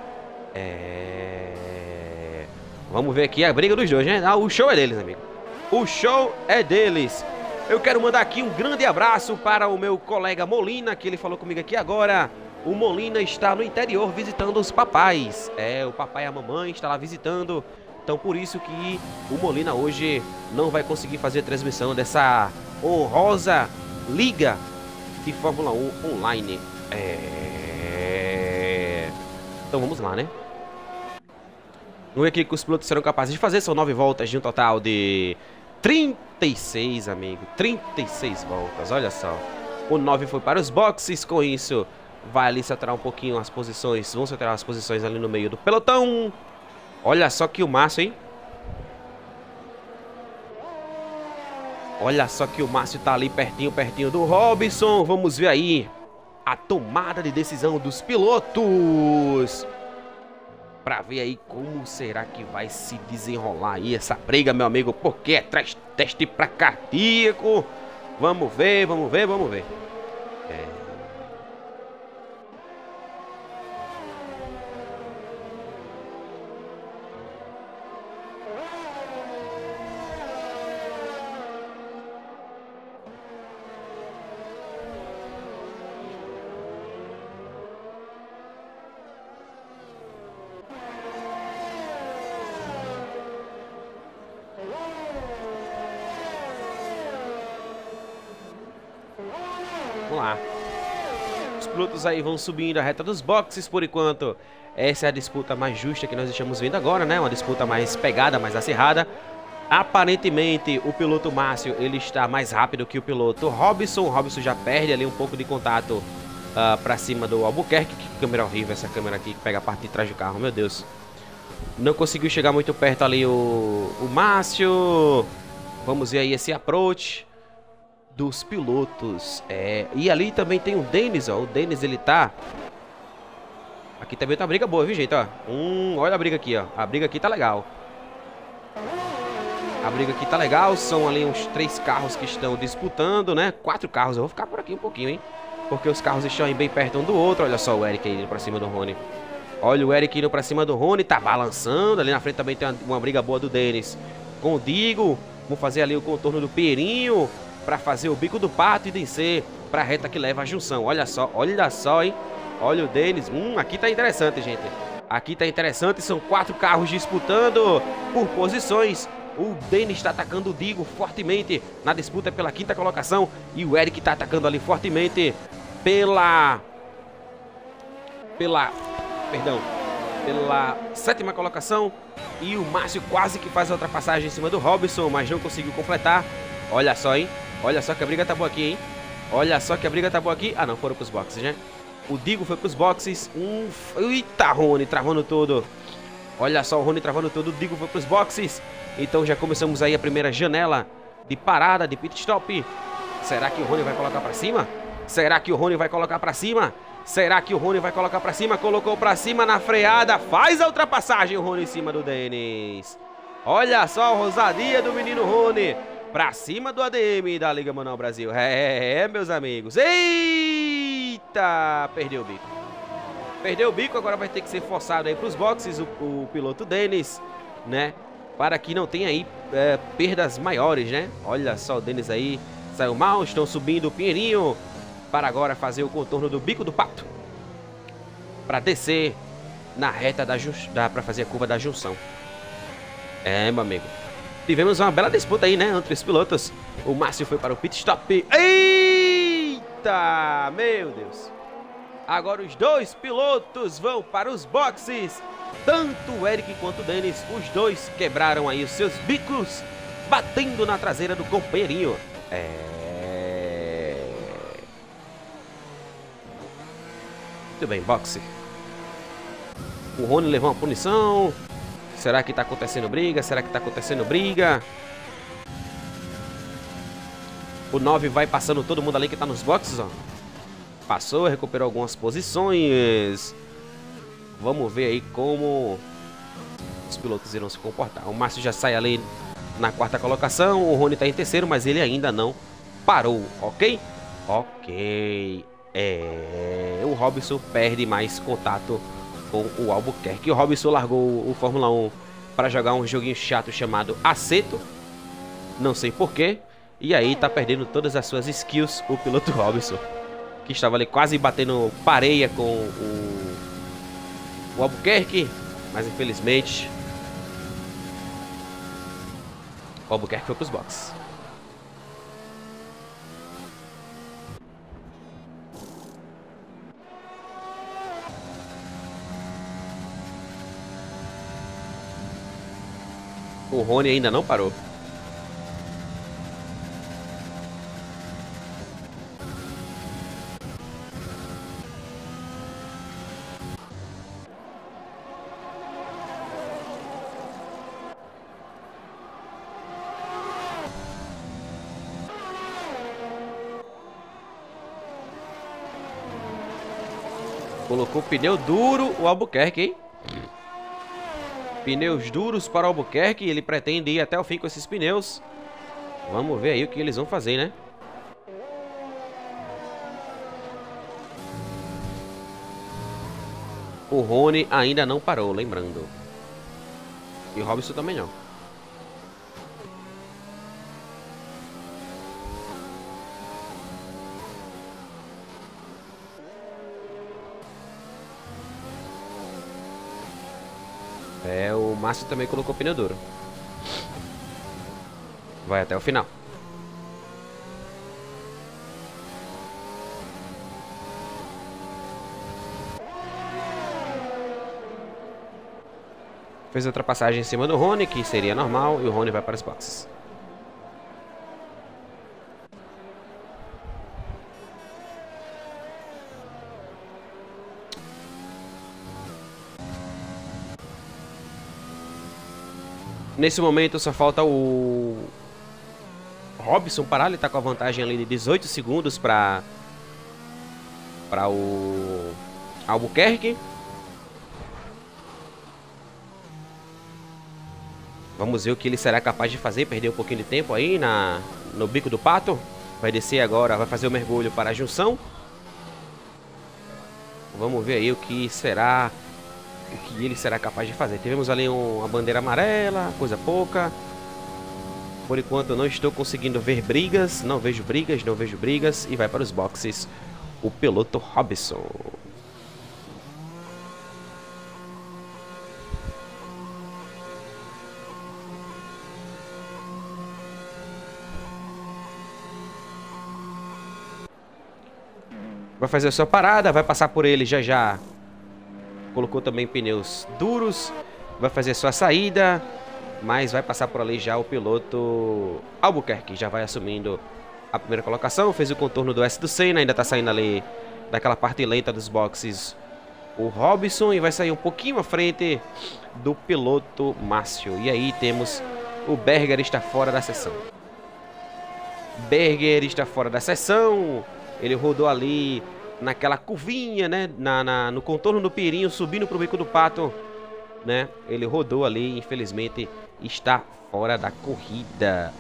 Vamos ver aqui a briga dos dois, né? O show é deles, amigo. O show é deles. Eu quero mandar aqui um grande abraço para o meu colega Molina, que ele falou comigo aqui agora. O Molina está no interior visitando os papais. O papai e a mamãe estão lá visitando. Então por isso que o Molina hoje não vai conseguir fazer a transmissão dessa honrosa liga de Fórmula 1 online. Então vamos lá, né? Vamos ver aqui que os pilotos serão capazes de fazer. São 9 voltas de um total de 36, amigo. 36 voltas, olha só. O 9 foi para os boxes. Com isso, vai ali se alterar um pouquinho as posições. Vão se alterar as posições ali no meio do pelotão. Olha só que o Márcio, hein? Olha só que o Márcio tá ali pertinho, pertinho do Robinson. Vamos ver aí a tomada de decisão dos pilotos. Pra ver aí como será que vai se desenrolar aí essa briga, meu amigo. Porque é teste pra cardíaco. Vamos ver, vamos ver, vamos ver. Vamos lá. Os pilotos aí vão subindo a reta dos boxes por enquanto. Essa é a disputa mais justa que nós estamos vendo agora, né? Uma disputa mais pegada, mais acirrada. Aparentemente, o piloto Márcio, ele está mais rápido que o piloto Robinson. O Robinson já perde ali um pouco de contato pra cima do Albuquerque. Que câmera horrível essa câmera aqui, que pega a parte de trás do carro, meu Deus. Não conseguiu chegar muito perto ali o Márcio. Vamos ver aí esse approach dos pilotos. E ali também tem o Denis, ó. O Denis, ele tá... Aqui também tá uma briga boa, viu, gente, ó. Olha a briga aqui, ó. A briga aqui tá legal. A briga aqui tá legal. São ali uns 3 carros que estão disputando, né? 4 carros. Eu vou ficar por aqui um pouquinho, hein? Porque os carros estão aí bem perto um do outro. Olha só o Eric aí indo pra cima do Rony. Olha o Eric indo pra cima do Rony, tá balançando. Ali na frente também tem uma briga boa do Denis com o Digo. Vamos fazer ali o contorno do Pinheirinho pra fazer o bico do pato e descer pra reta que leva a junção. Olha só, hein? Olha o Denis. Aqui tá interessante, gente. Aqui tá interessante, são 4 carros disputando por posições. O Denis está atacando o Digo fortemente na disputa pela 5ª colocação. E o Eric está atacando ali fortemente pela 7ª colocação. E o Márcio quase que faz a ultrapassagem em cima do Robson, mas não conseguiu completar. Olha só, hein? Olha só que a briga tá boa aqui, hein? Olha só que a briga tá boa aqui. Ah, não, foram pros boxes, né? O Digo foi pros boxes. Eita, Rony travando tudo. Olha só o Rony travando tudo. O Digo foi pros boxes. Então já começamos aí a primeira janela de parada, de pit stop. Será que o Rony vai colocar pra cima? Será que o Rony vai colocar pra cima? Será que o Rony vai colocar pra cima? Colocou pra cima na freada. Faz a ultrapassagem o Rony em cima do Denis. Olha só a ousadia do menino Rony. Pra cima do ADM da Liga Manual Brasil. Meus amigos. Eita! Perdeu o bico. Perdeu o bico, agora vai ter que ser forçado aí pros boxes o piloto Denis, né? Para que não tenha aí perdas maiores, né? Olha só o Denis aí. Saiu mal, estão subindo o Pinheirinho. Para agora fazer o contorno do bico do pato. Para descer na reta para fazer a curva da junção. Meu amigo. Tivemos uma bela disputa aí, né? Entre os pilotos. O Márcio foi para o pit stop. Eita! Meu Deus. Agora os 2 pilotos vão para os boxes. Tanto o Eric quanto o Denis. Os 2 quebraram aí os seus bicos. Batendo na traseira do companheirinho. Muito bem, boxe. O Rony levou uma punição. Será que tá acontecendo briga? Será que tá acontecendo briga? O 9 vai passando todo mundo ali que tá nos boxes, ó. Passou, recuperou algumas posições. Vamos ver aí como os pilotos irão se comportar. O Márcio já sai ali na 4ª colocação. O Rony tá em 3º, mas ele ainda não parou, ok? Ok. O Robson perde mais contato com o Albuquerque. O Robson largou o Fórmula 1 para jogar um joguinho chato chamado Aceto. Não sei porquê. E aí tá perdendo todas as suas skills o piloto Robson, que estava ali quase batendo pareia com o Albuquerque. Mas infelizmente o Albuquerque foi para os boxes. O Rony ainda não parou. Colocou pneu duro o Albuquerque, hein? Pneus duros para o Albuquerque. Ele pretende ir até o fim com esses pneus. Vamos ver aí o que eles vão fazer, né? O Rony ainda não parou, lembrando. E o Robson também não. O Márcio também colocou pneu duro. Vai até o final. Fez a ultrapassagem em cima do Rony, que seria normal, e o Rony vai para os boxes. Nesse momento só falta o Robson parar. Ele tá com a vantagem ali de 18 segundos para o Albuquerque. Vamos ver o que ele será capaz de fazer. Perder um pouquinho de tempo aí no bico do pato. Vai descer agora, vai fazer o mergulho para a junção. Vamos ver aí o que será o que ele será capaz de fazer. Tivemos ali uma bandeira amarela, coisa pouca. Por enquanto eu não estou conseguindo ver brigas, não vejo brigas, e vai para os boxes o piloto Robson. Vai fazer a sua parada, vai passar por ele já já. Colocou também pneus duros, vai fazer a sua saída, mas vai passar por ali já o piloto Albuquerque, já vai assumindo a primeira colocação. Fez o contorno do S do Senna, ainda tá saindo ali daquela parte lenta dos boxes o Robson, e vai sair um pouquinho à frente do piloto Márcio. E aí temos o Berger está fora da sessão. Berger está fora da sessão. Ele rodou ali naquela curvinha, né? No contorno do Pirinho, subindo pro Bico do Pato, né? Ele rodou ali, infelizmente está fora da corrida.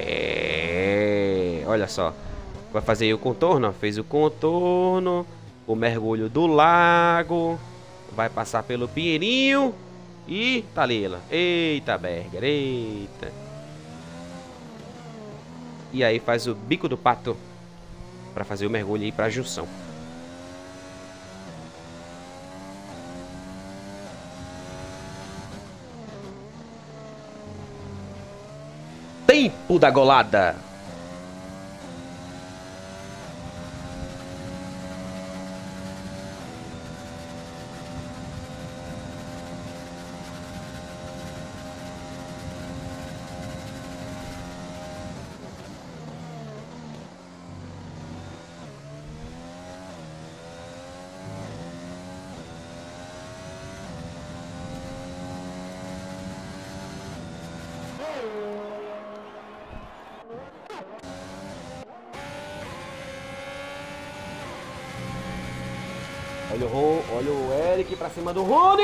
Olha só. Vai fazer aí o contorno, ó. Fez o contorno, o mergulho do lago, vai passar pelo Pinheirinho e tá ali ela. Eita, Berger, eita. E aí faz o Bico do Pato para fazer o mergulho aí para a junção. Tempo da golada. Olha o Eric pra cima do Rony!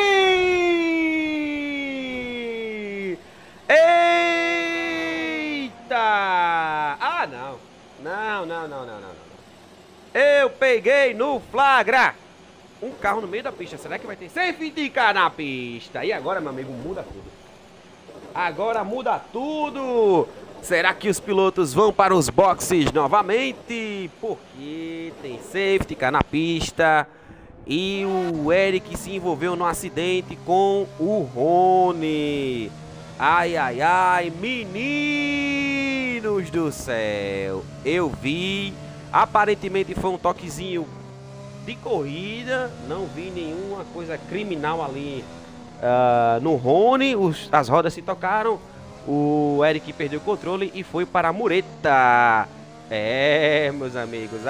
Eita! Ah, não. Não. Eu peguei no flagra! Um carro no meio da pista. Será que vai ter safety car na pista? E agora, meu amigo, muda tudo. Agora muda tudo! Será que os pilotos vão para os boxes novamente? Porque tem safety car na pista. E o Eric se envolveu no acidente com o Rony. Ai, ai, ai, meninos do céu. Eu vi, aparentemente foi um toquezinho de corrida. Não vi nenhuma coisa criminal ali no Rony. As rodas se tocaram. O Eric perdeu o controle e foi para a mureta. Meus amigos.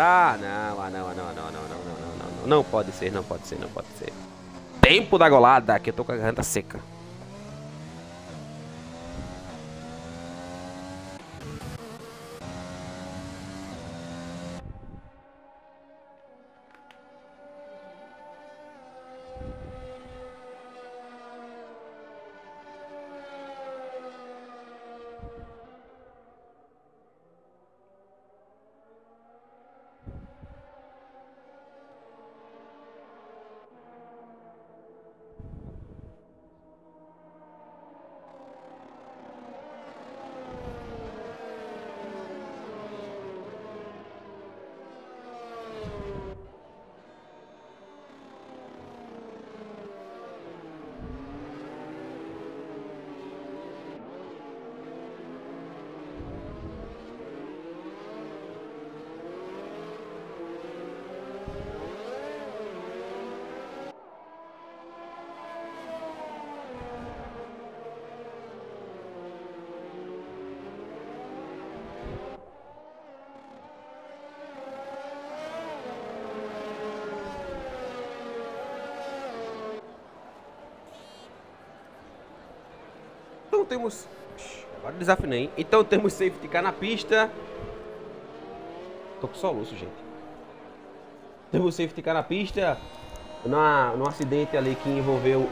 Não pode ser. Tempo da golada, que eu tô com a garganta seca. Então temos... Agora desafinei. Então temos safety car na pista. Tô com soluço, gente. Temos safety car na pista. No acidente ali que envolveu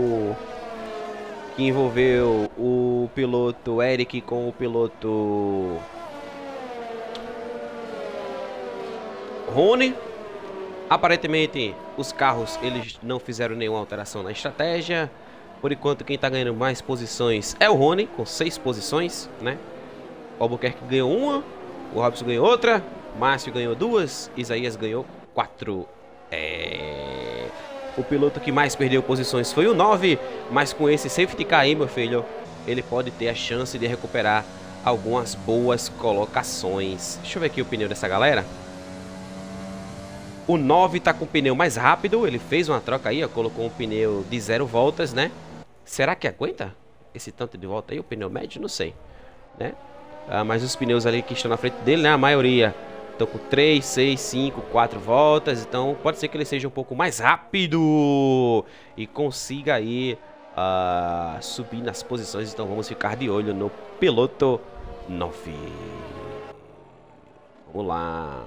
o piloto Eric com o piloto Rony. Aparentemente, os carros, eles não fizeram nenhuma alteração na estratégia. Por enquanto, quem tá ganhando mais posições é o Rony, com 6 posições, né? O Albuquerque ganhou uma, o Robson ganhou outra, Márcio ganhou 2, Isaías ganhou 4. O piloto que mais perdeu posições foi o 9, mas com esse safety car aí, meu filho, ele pode ter a chance de recuperar algumas boas colocações. Deixa eu ver aqui o pneu dessa galera. O 9 tá com o pneu mais rápido, ele fez uma troca aí, ó, colocou um pneu de 0 voltas, né? Será que aguenta esse tanto de volta aí, o pneu médio? Não sei, né? Mas os pneus ali que estão na frente dele, né, a maioria estão com 3, 6, 5, 4 voltas. Então pode ser que ele seja um pouco mais rápido e consiga aí subir nas posições. Então vamos ficar de olho no piloto 9. Vamos lá.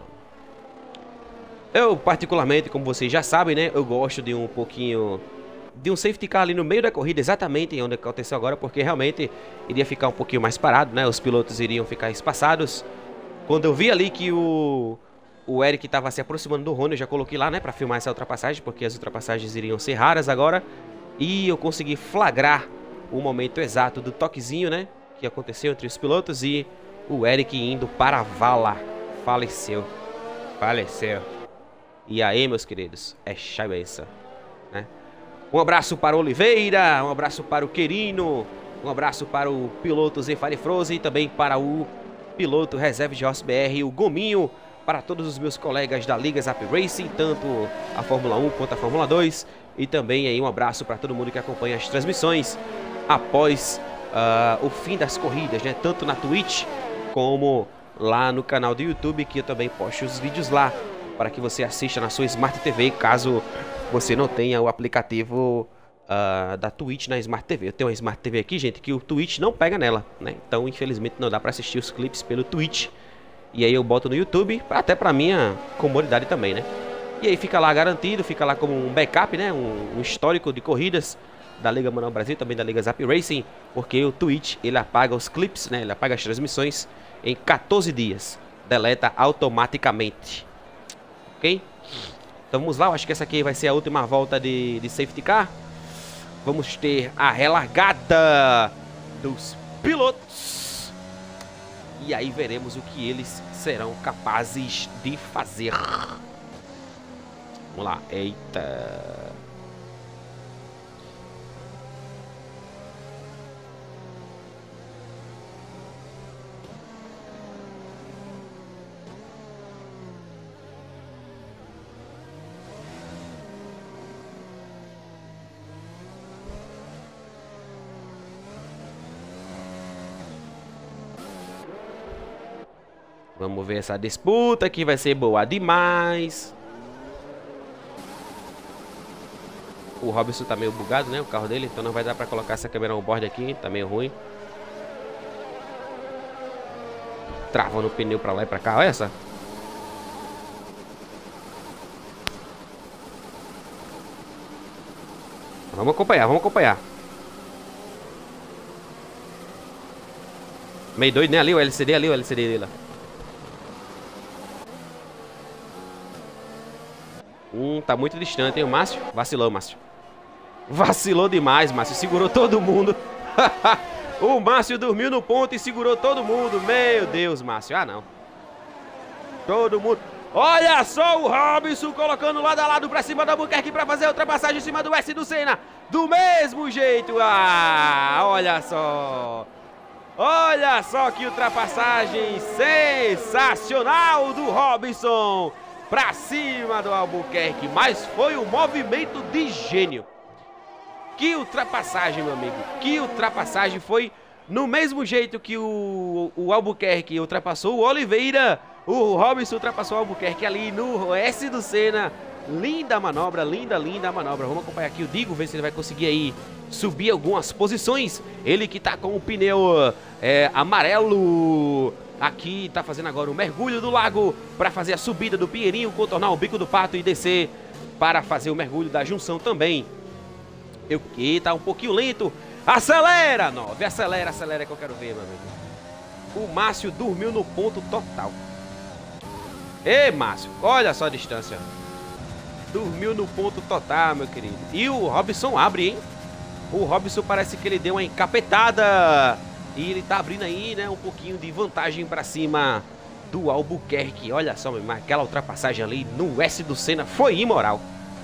Eu particularmente, como vocês já sabem, né, eu gosto de um pouquinho de um safety car ali no meio da corrida, exatamente onde aconteceu agora, porque realmente iria ficar um pouquinho mais parado, né? Os pilotos iriam ficar espaçados. Quando eu vi ali que o Eric estava se aproximando do Rony, eu já coloquei lá, né, para filmar essa ultrapassagem, porque as ultrapassagens iriam ser raras agora. E eu consegui flagrar o momento exato do toquezinho, né, que aconteceu entre os pilotos e o Eric indo para a vala. Faleceu. E aí, meus queridos, é chabença, né? Um abraço para o Oliveira, um abraço para o Querino, um abraço para o piloto Zefari Froze e também para o piloto reserva de Horse BR, o Gominho, para todos os meus colegas da Liga Zap Racing, tanto a Fórmula 1 quanto a Fórmula 2, e também aí um abraço para todo mundo que acompanha as transmissões após o fim das corridas, né? Tanto na Twitch como lá no canal do YouTube, que eu também posto os vídeos lá para que você assista na sua Smart TV, caso você não tenha o aplicativo da Twitch na Smart TV. Eu tenho uma Smart TV aqui, gente, que o Twitch não pega nela, né? Então, infelizmente, não dá para assistir os clipes pelo Twitch. E aí eu boto no YouTube, até para minha comodidade também, né? E aí fica lá garantido, fica lá como um backup, né? Um histórico de corridas da Liga Manual Brasil, também da Liga Zap Racing, porque o Twitch, ele apaga os clips, né? Ele apaga as transmissões em 14 dias. Deleta automaticamente. Ok? Então vamos lá, eu acho que essa aqui vai ser a última volta de safety car. Vamos ter a relargada dos pilotos. E aí veremos o que eles serão capazes de fazer. Vamos lá, eita. Vamos ver essa disputa que vai ser boa demais. O Robson tá meio bugado, né? O carro dele, então não vai dar pra colocar essa câmera on-board aqui, tá meio ruim. Travando o pneu pra lá e pra cá, olha essa. Vamos acompanhar, vamos acompanhar. Meio doido, né? Ali o LCD, ali o LCD dele lá. Tá muito distante, hein, o Márcio? Vacilou, Márcio. Vacilou demais, Márcio. Segurou todo mundo. O Márcio dormiu no ponto e segurou todo mundo. Meu Deus, Márcio. Ah, não. Todo mundo. Olha só o Robson colocando lado a lado pra cima do Albuquerque pra fazer a ultrapassagem em cima do S do Senna. Do mesmo jeito. Ah, olha só. Olha só que ultrapassagem sensacional do Robson pra cima do Albuquerque, mas foi um movimento de gênio. Que ultrapassagem, meu amigo. Que ultrapassagem, foi no mesmo jeito que o Albuquerque ultrapassou o Oliveira. O Robson ultrapassou o Albuquerque ali no S do Senna. Linda manobra, linda manobra. Vamos acompanhar aqui o Digo, ver se ele vai conseguir aí subir algumas posições. Ele que tá com o pneu amarelo. Aqui tá fazendo agora o mergulho do lago para fazer a subida do Pinheirinho, contornar o Bico do Pato e descer para fazer o mergulho da junção também. E tá um pouquinho lento. Acelera, 9. Acelera que eu quero ver, meu amigo. O Márcio dormiu no ponto total. Ei, Márcio, olha só a distância. Dormiu no ponto total, meu querido. E o Robson abre, hein? O Robson parece que ele deu uma encapetada. E ele tá abrindo aí, né, um pouquinho de vantagem pra cima do Albuquerque. Olha só, mas aquela ultrapassagem ali no S do Senna foi imoral.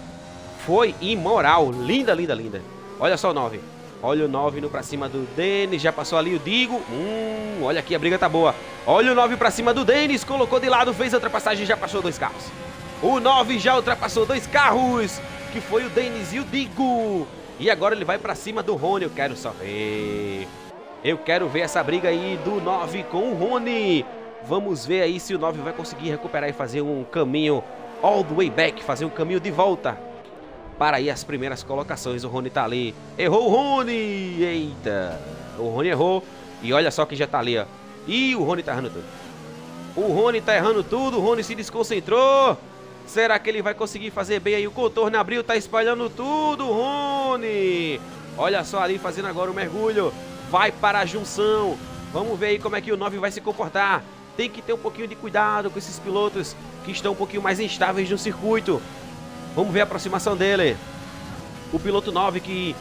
Foi imoral. Linda, linda, linda. Olha só o 9. Olha o 9 indo pra cima do Denis. Já passou ali o Digo. Olha aqui, a briga tá boa. Olha o 9 pra cima do Denis. Colocou de lado, fez a ultrapassagem e já passou 2 carros. O 9 já ultrapassou 2 carros, que foi o Denis e o Digo. E agora ele vai pra cima do Rony. Eu quero só ver. Eu quero ver essa briga aí do 9 com o Rony. Vamos ver aí se o 9 vai conseguir recuperar e fazer um caminho all the way back. Fazer um caminho de volta para aí as primeiras colocações. O Rony tá ali. Errou o Rony. Eita. O Rony errou. E olha só que já tá ali, ó. E o Rony tá errando tudo. O Rony tá errando tudo. O Rony se desconcentrou. Será que ele vai conseguir fazer bem aí o contorno? Abriu, tá espalhando tudo, Rony. Olha só ali fazendo agora o mergulho. Vai para a junção. Vamos ver aí como é que o 9 vai se comportar. Tem que ter um pouquinho de cuidado com esses pilotos que estão um pouquinho mais instáveis no circuito. Vamos ver a aproximação dele. O piloto 9 que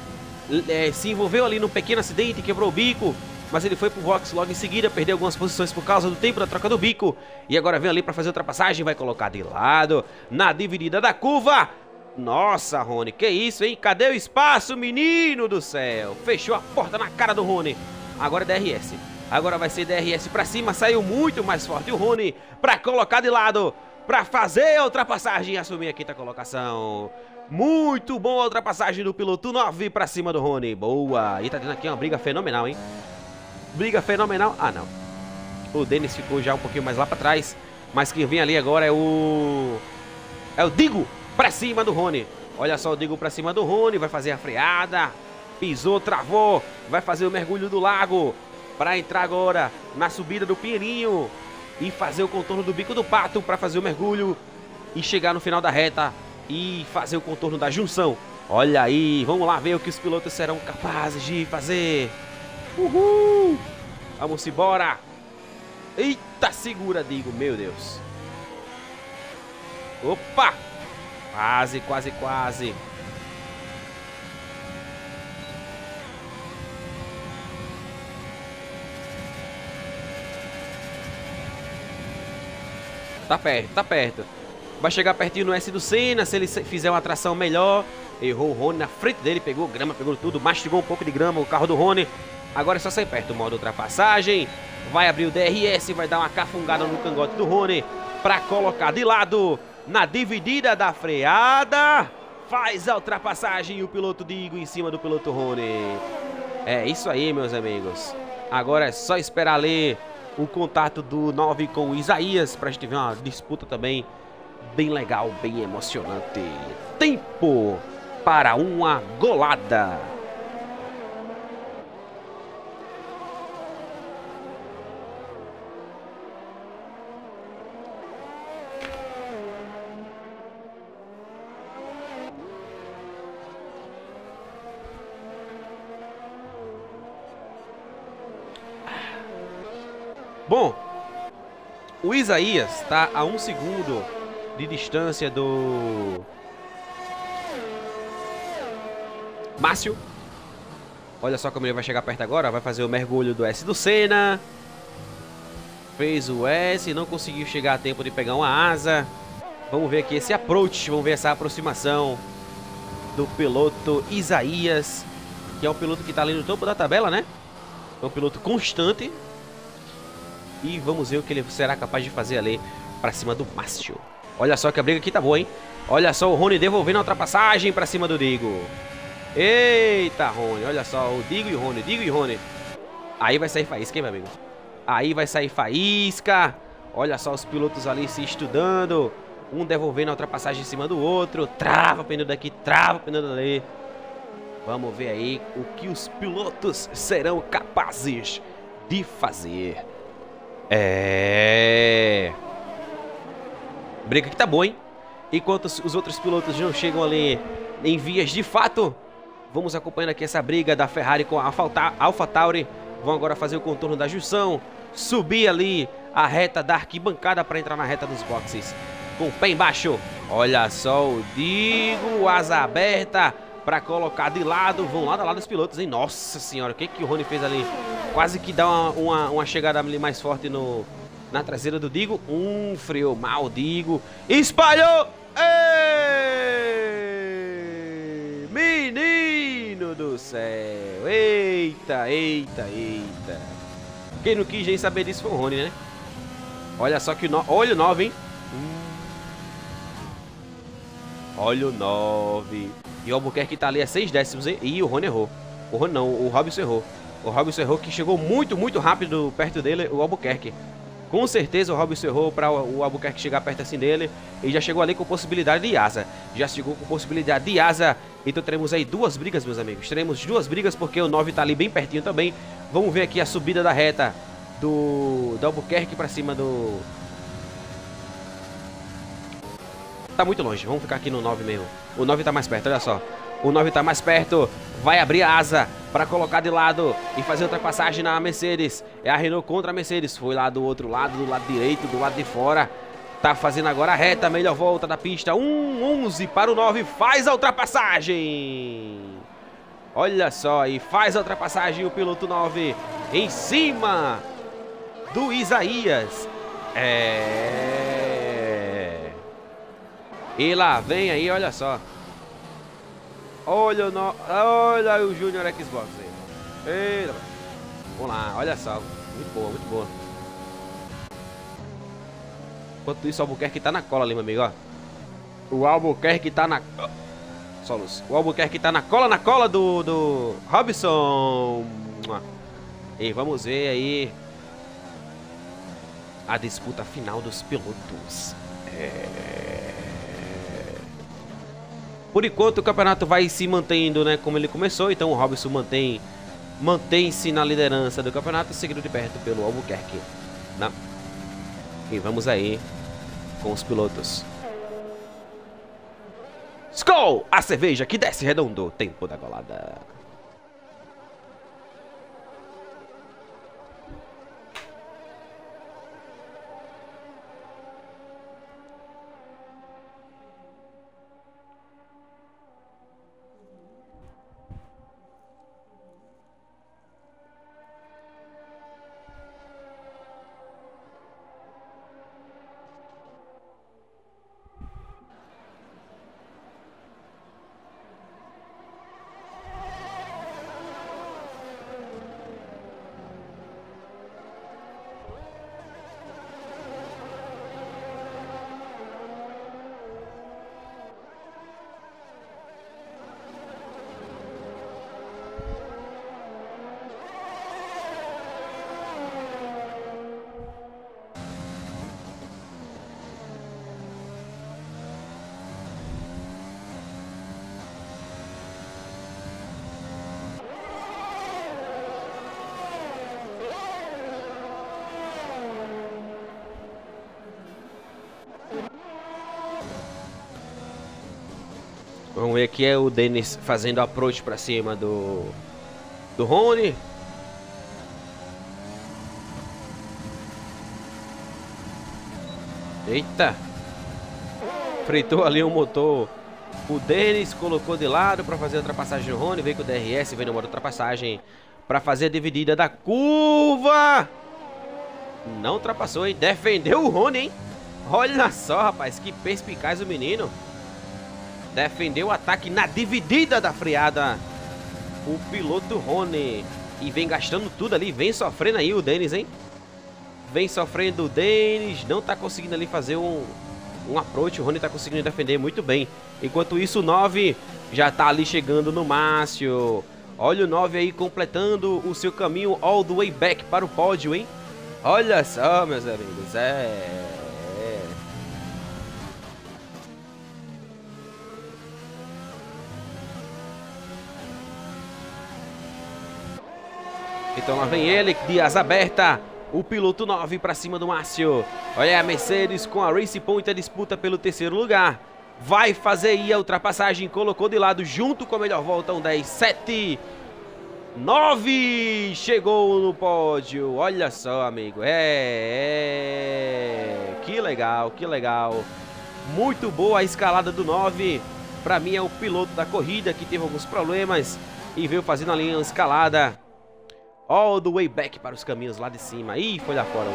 se envolveu ali num pequeno acidente, quebrou o bico. Mas ele foi pro box logo em seguida, perdeu algumas posições por causa do tempo da troca do bico. E agora vem ali para fazer a ultrapassagem, vai colocar de lado, na dividida da curva. Nossa, Rony, que isso, hein? Cadê o espaço, menino do céu? Fechou a porta na cara do Rony. Agora é DRS. Agora vai ser DRS pra cima, saiu muito mais forte o Rony para colocar de lado, para fazer a ultrapassagem e assumir a 5ª colocação. Muito boa a ultrapassagem do piloto 9 para cima do Rony. Boa. E tá tendo aqui uma briga fenomenal, hein? Briga fenomenal. Ah, não. O Denis ficou já um pouquinho mais lá para trás. Mas quem vem ali agora é o Digo para cima do Rony. Olha só o Digo para cima do Rony. Vai fazer a freada. Pisou, travou. Vai fazer o mergulho do lago. Para entrar agora na subida do Pinheirinho. E fazer o contorno do Bico do Pato. Para fazer o mergulho. E chegar no final da reta. E fazer o contorno da junção. Olha aí. Vamos lá ver o que os pilotos serão capazes de fazer. Uhul! Vamos embora. Eita, segura, Digo, meu Deus. Opa! Quase, quase, quase. Tá perto, tá perto. Vai chegar pertinho no S do Senna, se ele fizer uma tração melhor. Errou o Rony na frente dele, pegou grama, pegou tudo, mastigou um pouco de grama o carro do Rony. Agora é só sair perto, modo ultrapassagem. Vai abrir o DRS, vai dar uma cafungada no cangote do Rony para colocar de lado na dividida da freada. Faz a ultrapassagem e o piloto Digo em cima do piloto Rony. É isso aí, meus amigos. Agora é só esperar ali o contato do 9 com o Isaías para a gente ver uma disputa também bem legal, bem emocionante. Tempo para uma golada. Bom, o Isaías está a 1 segundo de distância do Márcio. Olha só como ele vai chegar perto agora. Vai fazer o mergulho do S do Senna. Fez o S, não conseguiu chegar a tempo de pegar uma asa. Vamos ver aqui esse approach, vamos ver essa aproximação do piloto Isaías, que é um piloto que está ali no topo da tabela, né? É um piloto constante. E vamos ver o que ele será capaz de fazer ali para cima do Márcio. Olha só que a briga aqui tá boa, hein? Olha só o Rony devolvendo a ultrapassagem para cima do Digo. Eita, Rony, olha só o Digo e o Rony, Digo e Rony. Aí vai sair faísca, hein, meu amigo? Aí vai sair faísca. Olha só os pilotos ali se estudando. Um devolvendo a ultrapassagem em cima do outro. Trava o pneu daqui, trava o pneu dali. Vamos ver aí o que os pilotos serão capazes de fazer. Briga que tá boa, hein? Enquanto os outros pilotos não chegam ali em vias de fato, vamos acompanhando aqui essa briga da Ferrari com a AlphaTauri. Vão agora fazer o contorno da junção, subir ali a reta da arquibancada para entrar na reta dos boxes. com o pé embaixo. Olha só o Digo, asa aberta para colocar de lado. Vão lado a lado os pilotos, hein? Nossa senhora, o que o Rony fez ali? Quase que dá uma chegada ali mais forte na traseira do Digo. Freou mal o Digo. Espalhou! Ei! Menino do céu! Eita, eita, eita. Quem não quis nem saber disso foi o Rony, né? Olha só que olha o 9, hein? Olha o 9. E o Albuquerque tá ali a 6 décimos, hein? E o Rony errou. O Rony não, o Robson errou. O Robson errou, que chegou muito, muito rápido perto dele, o Albuquerque. Com certeza o Robson errou para o Albuquerque chegar perto assim dele. E já chegou ali com possibilidade de asa. Já chegou com possibilidade de asa. Então teremos aí duas brigas, meus amigos. Teremos duas brigas porque o 9 tá ali bem pertinho também. Vamos ver aqui a subida da reta do Albuquerque para cima do... Tá muito longe, vamos ficar aqui no 9 mesmo. O 9 tá mais perto, olha só. O 9 tá mais perto, vai abrir a asa para colocar de lado e fazer ultrapassagem na Mercedes. É a Renault contra a Mercedes, foi lá do outro lado, do lado direito, do lado de fora. Tá fazendo agora a reta, melhor volta da pista. 1:11 para o 9, faz a ultrapassagem. Olha só, e faz a ultrapassagem o piloto 9 em cima do Isaías. E lá vem aí, olha só. Olha o Junior Xbox aí. Eita. Vamos lá, olha só. Muito boa, muito boa. Enquanto isso, o Albuquerque tá na cola ali, meu amigo, ó. O Albuquerque tá na... Só luz. O Albuquerque tá na cola do Robson. E vamos ver aí a disputa final dos pilotos. Por enquanto o campeonato vai se mantendo, né, como ele começou. Então o Robson mantém-se na liderança do campeonato, seguido de perto pelo Albuquerque, né? E vamos aí com os pilotos. Skol! A cerveja que desce redondo. Tempo da golada. Vamos ver aqui, é o Dennis fazendo approach pra cima do Rony. Eita! Fritou ali o motor. O Dennis colocou de lado para fazer a ultrapassagem do Rony. Veio com o DRS, veio no modo ultrapassagem para fazer a dividida da curva. Não ultrapassou, hein? Defendeu o Rony, hein? Olha só, rapaz, que perspicaz o menino. Defendeu o ataque na dividida da freada. O piloto Rony. E vem gastando tudo ali. Vem sofrendo aí o Dennis, hein? Vem sofrendo o Dennis. Não tá conseguindo ali fazer um approach. O Rony tá conseguindo defender muito bem. Enquanto isso, o 9 já tá ali chegando no Márcio. Olha o 9 aí completando o seu caminho all the way back para o pódio, hein? Olha só, meus amigos. Então lá vem ele, de asa aberta, o piloto 9 para cima do Márcio. Olha a Mercedes com a Race Point, a disputa pelo terceiro lugar. Vai fazer aí a ultrapassagem, colocou de lado junto com a melhor volta, 10, 7, 9. Chegou no pódio, olha só, amigo. Que legal, que legal. Muito boa a escalada do 9. Pra mim é o piloto da corrida que teve alguns problemas e veio fazendo ali uma escalada all the way back para os caminhos lá de cima. Ih, foi lá fora.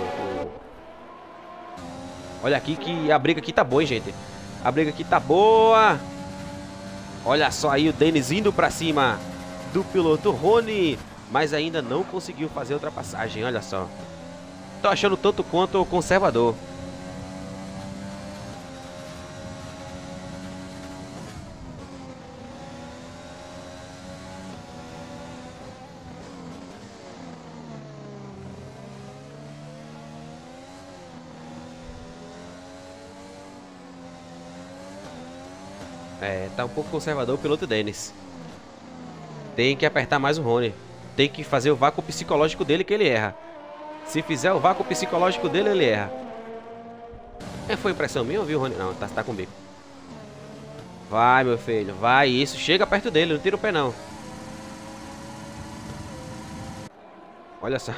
Olha aqui que a briga aqui tá boa, hein, gente. A briga aqui tá boa. Olha só aí o Dennis indo pra cima do piloto Rony, mas ainda não conseguiu fazer a ultrapassagem, olha só. Tô achando tanto quanto o conservador. É, tá um pouco conservador o piloto Dennis. Tem que apertar mais o Rony. Tem que fazer o vácuo psicológico dele que ele erra. Se fizer o vácuo psicológico dele, ele erra. Foi impressão minha ou viu, Rony? Não, tá com o bico. Vai, meu filho, vai. Isso, chega perto dele, não tira o pé não. Olha só.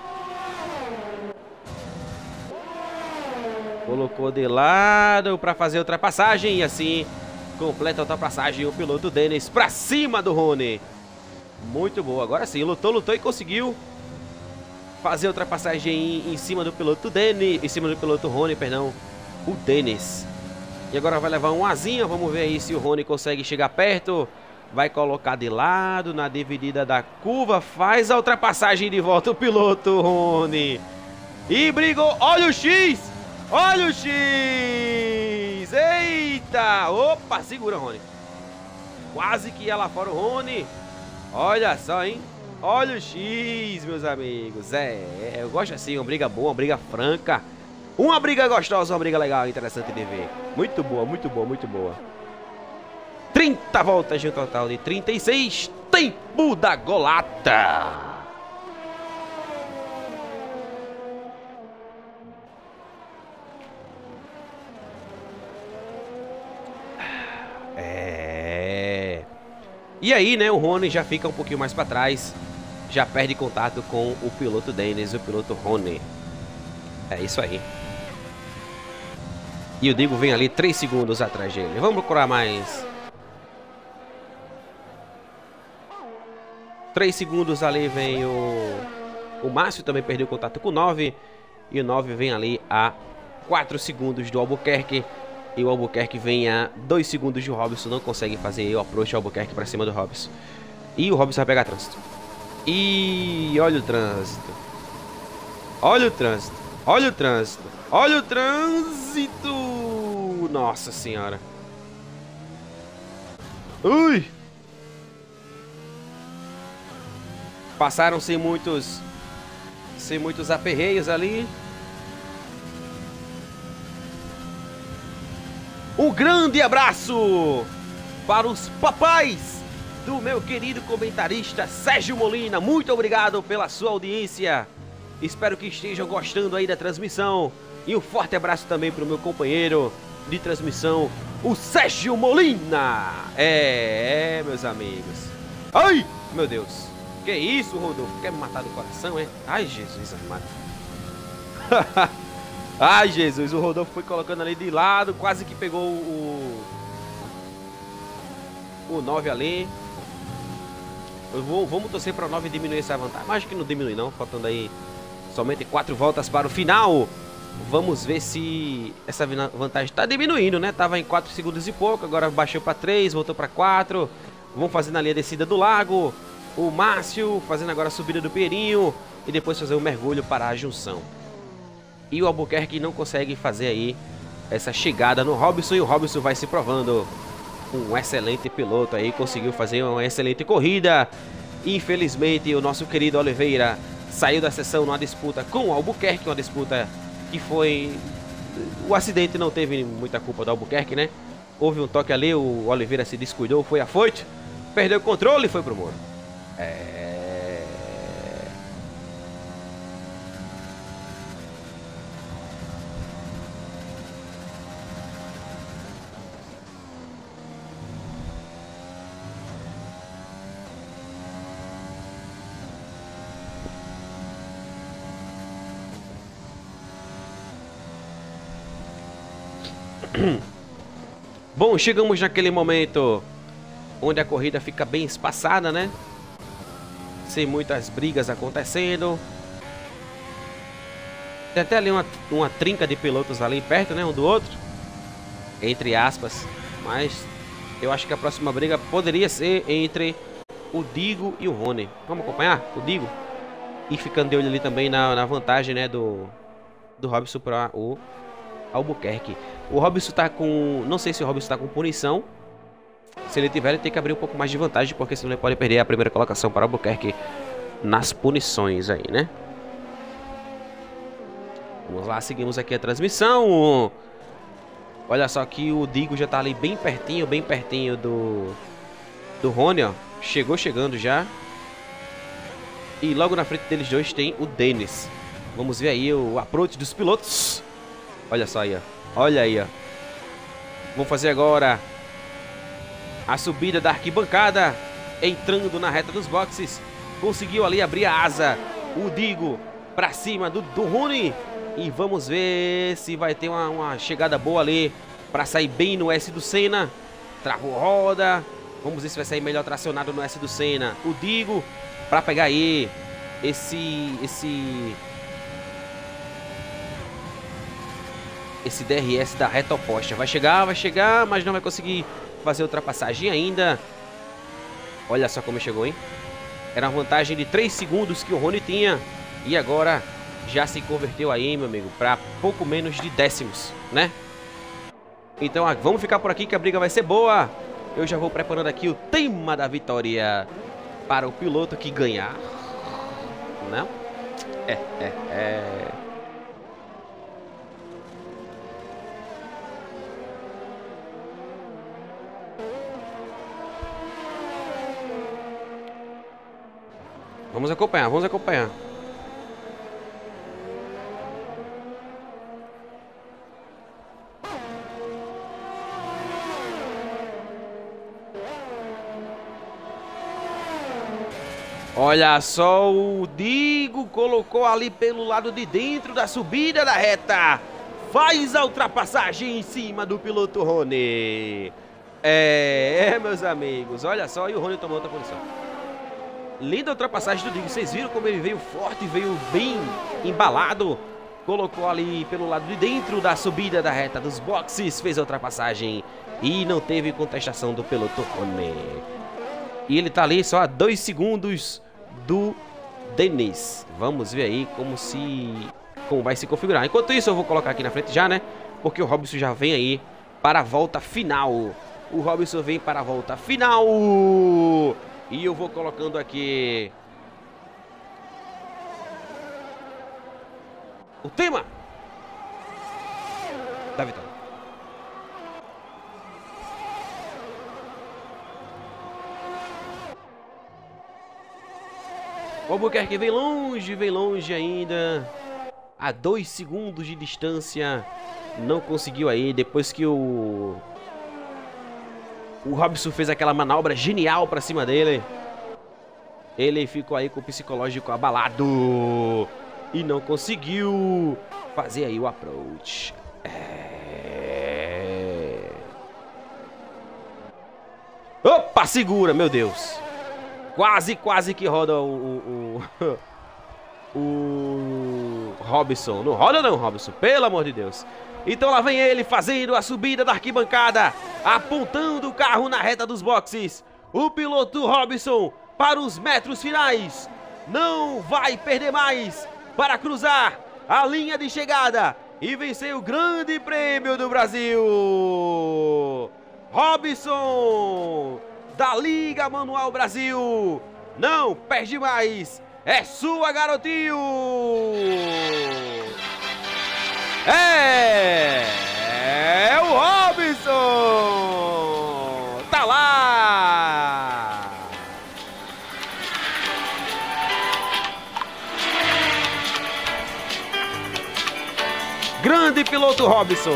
Colocou de lado pra fazer a ultrapassagem e assim completa a ultrapassagem o piloto Dennis pra cima do Rony. Muito boa, agora sim, lutou e conseguiu fazer a ultrapassagem em cima do piloto Dennis, em cima do piloto Rony, perdão, o Dennis. E agora vai levar um asinho, vamos ver aí se o Rony consegue chegar perto. Vai colocar de lado na dividida da curva, faz a ultrapassagem de volta o piloto Rony. E brigou, olha o X! Olha o X! Eita! Opa, segura, Rony. Quase que ia lá fora o Rony. Olha só, hein? Olha o X, meus amigos. Eu gosto assim, uma briga boa, uma briga franca. Uma briga gostosa, uma briga legal, interessante de ver. Muito boa, muito boa, muito boa. 30 voltas de um total de 36. Tempo da golata. E aí, né, o Rony já fica um pouquinho mais para trás. Já perde contato com o piloto Dennis, o piloto Rony. É isso aí. E o Digo vem ali 3 segundos atrás dele. Vamos procurar mais. 3 segundos ali vem o Márcio, também perdeu contato com o 9. E o 9 vem ali a 4 segundos do Albuquerque. E o Albuquerque vem a 2 segundos de Robson. Não consegue fazer o approach Albuquerque para cima do Robson. E o Robson vai pegar trânsito. E olha o trânsito. Olha o trânsito. Olha o trânsito. Olha o trânsito. Nossa senhora. Ui. Passaram sem muitos aperreios ali. Um grande abraço para os papais do meu querido comentarista Sérgio Molina. Muito obrigado pela sua audiência. Espero que estejam gostando aí da transmissão. E um forte abraço também para o meu companheiro de transmissão, o Sérgio Molina. Meus amigos. Ai, meu Deus. Que isso, Rodolfo? Quer me matar do coração, é? Ai, Jesus amado. Ai, Jesus, o Rodolfo foi colocando ali de lado, quase que pegou o 9 ali. Vamos torcer para o 9 diminuir essa vantagem. Mas acho que não diminui não, faltando aí somente 4 voltas para o final. Vamos ver se essa vantagem está diminuindo, né? Tava em 4 segundos e pouco, agora baixou para 3, voltou para 4. Vamos fazendo ali a descida do lago. O Márcio fazendo agora a subida do Pinheirinho e depois fazer o mergulho para a junção. E o Albuquerque não consegue fazer aí essa chegada no Robson. E o Robson vai se provando um excelente piloto aí. Conseguiu fazer uma excelente corrida. Infelizmente o nosso querido Oliveira saiu da sessão numa disputa com o Albuquerque. Uma disputa que foi... O acidente não teve muita culpa do Albuquerque, né? Houve um toque ali, o Oliveira se descuidou, foi afoito. Perdeu o controle e foi pro muro. Bom, chegamos naquele momento onde a corrida fica bem espaçada, né? Sem muitas brigas acontecendo. Tem até ali uma trinca de pilotos ali perto, né? Um do outro. Entre aspas. Mas eu acho que a próxima briga poderia ser entre o Digo e o Rony. Vamos acompanhar o Digo? E ficando de olho ali também na vantagem, né? Do Robson para o Albuquerque. O Robson tá com... Não sei se o Robson tá com punição. Se ele tiver, ele tem que abrir um pouco mais de vantagem, porque senão ele pode perder a primeira colocação para o Albuquerque nas punições aí, né? Vamos lá, seguimos aqui a transmissão. Olha só que o Digo já tá ali bem pertinho do Rony, ó. Chegando já. E logo na frente deles dois tem o Dennis. Vamos ver aí o approach dos pilotos. Olha só aí, ó. Olha aí, ó. Vamos fazer agora a subida da arquibancada. Entrando na reta dos boxes. Conseguiu ali abrir a asa. O Digo pra cima do Rony. E vamos ver se vai ter uma chegada boa ali pra sair bem no S do Senna. Travou roda. Vamos ver se vai sair melhor tracionado no S do Senna. O Digo pra pegar aí esse DRS da reta oposta. Vai chegar, mas não vai conseguir fazer ultrapassagem ainda. Olha só como chegou, hein? Era uma vantagem de 3 segundos que o Rony tinha. E agora já se converteu aí, meu amigo, para pouco menos de décimos, né? Então vamos ficar por aqui que a briga vai ser boa. Eu já vou preparando aqui o tema da vitória para o piloto que ganhar. Não? Vamos acompanhar, vamos acompanhar. Olha só, o Digo colocou ali pelo lado de dentro da subida da reta. Faz a ultrapassagem em cima do piloto Rony. Meus amigos, olha só, e o Rony tomou outra posição. Linda ultrapassagem do Digo, vocês viram como ele veio forte, veio bem embalado. Colocou ali pelo lado de dentro da subida da reta dos boxes, fez a ultrapassagem e não teve contestação do piloto Rony. E ele tá ali só a 2 segundos do Dennis. Vamos ver aí como vai se configurar. Enquanto isso eu vou colocar aqui na frente já, né? Porque o Robson já vem aí para a volta final. O Robson vem para a volta final. E eu vou colocando aqui o tema da vitória. O Albuquerque vem longe ainda. A 2 segundos de distância. Não conseguiu aí, depois que o Robson fez aquela manobra genial pra cima dele. Ele ficou aí com o psicológico abalado. E não conseguiu fazer aí o approach. Opa, segura, meu Deus. Quase que roda o Robson. Não roda não, Robson, pelo amor de Deus. Então lá vem ele fazendo a subida da arquibancada, apontando o carro na reta dos boxes. O piloto Robson para os metros finais. Não vai perder mais para cruzar a linha de chegada e vencer o Grande Prêmio do Brasil. Robson da Liga Manual Brasil. Não perde mais. É sua, garotinho. É o Robson. Tá lá. Grande piloto Robson.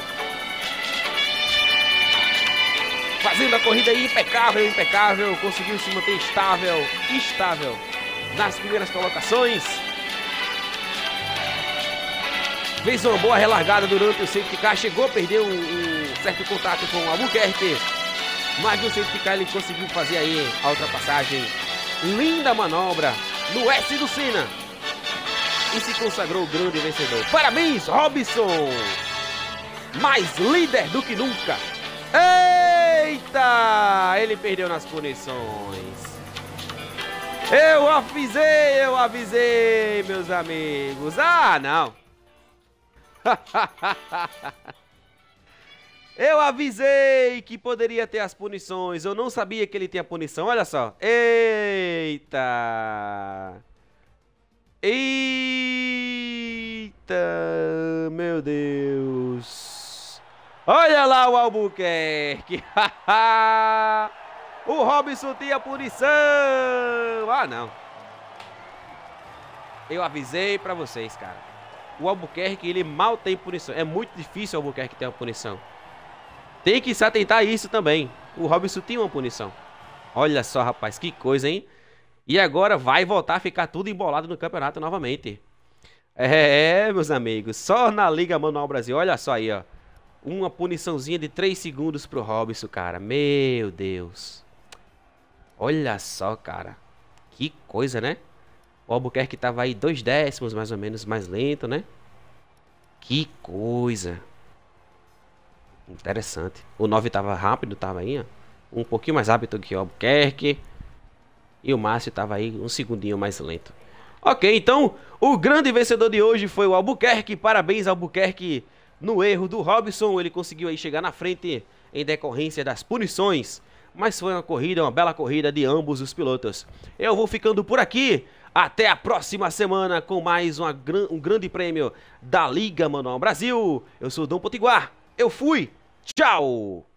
Fazendo a corrida impecável, conseguiu se manter estável nas primeiras colocações. fez uma boa relargada durante o safety car, chegou a perder um certo contato com o Albuquerque, mas no safety car ele conseguiu fazer aí a ultrapassagem. Linda manobra no S do Senna e se consagrou o grande vencedor. Parabéns, Robson! Mais líder do que nunca. Eita! Ele perdeu nas punições. Eu avisei, meus amigos. Ah, não. Eu avisei que poderia ter as punições. Eu não sabia que ele tinha punição. Olha só. Eita. Eita. Meu Deus. Olha lá o Albuquerque. O Robson tinha punição. Ah, não. Eu avisei pra vocês, cara. O Albuquerque, ele mal tem punição. É muito difícil o Albuquerque ter uma punição. Tem que se atentar a isso também. O Robson tinha uma punição. Olha só, rapaz, que coisa, hein? E agora vai voltar a ficar tudo embolado no campeonato novamente. Meus amigos. Só na Liga Manual Brasil. Olha só aí, ó. Uma puniçãozinha de 3 segundos pro Robson, cara. Meu Deus. Olha só, cara. Que coisa, né? O Albuquerque tava aí 2 décimos, mais ou menos, mais lento, né? Que coisa. Interessante. O 9 tava rápido, tava aí, ó. Um pouquinho mais rápido que o Albuquerque. E o Márcio tava aí um segundinho mais lento. Ok, então, o grande vencedor de hoje foi o Albuquerque. Parabéns, Albuquerque. No erro do Robson, ele conseguiu aí chegar na frente em decorrência das punições. Mas foi uma corrida, uma bela corrida de ambos os pilotos. Eu vou ficando por aqui. Até a próxima semana com mais um grande prêmio da Liga Manual Brasil. Eu sou o Dom Potiguar. Eu fui. Tchau.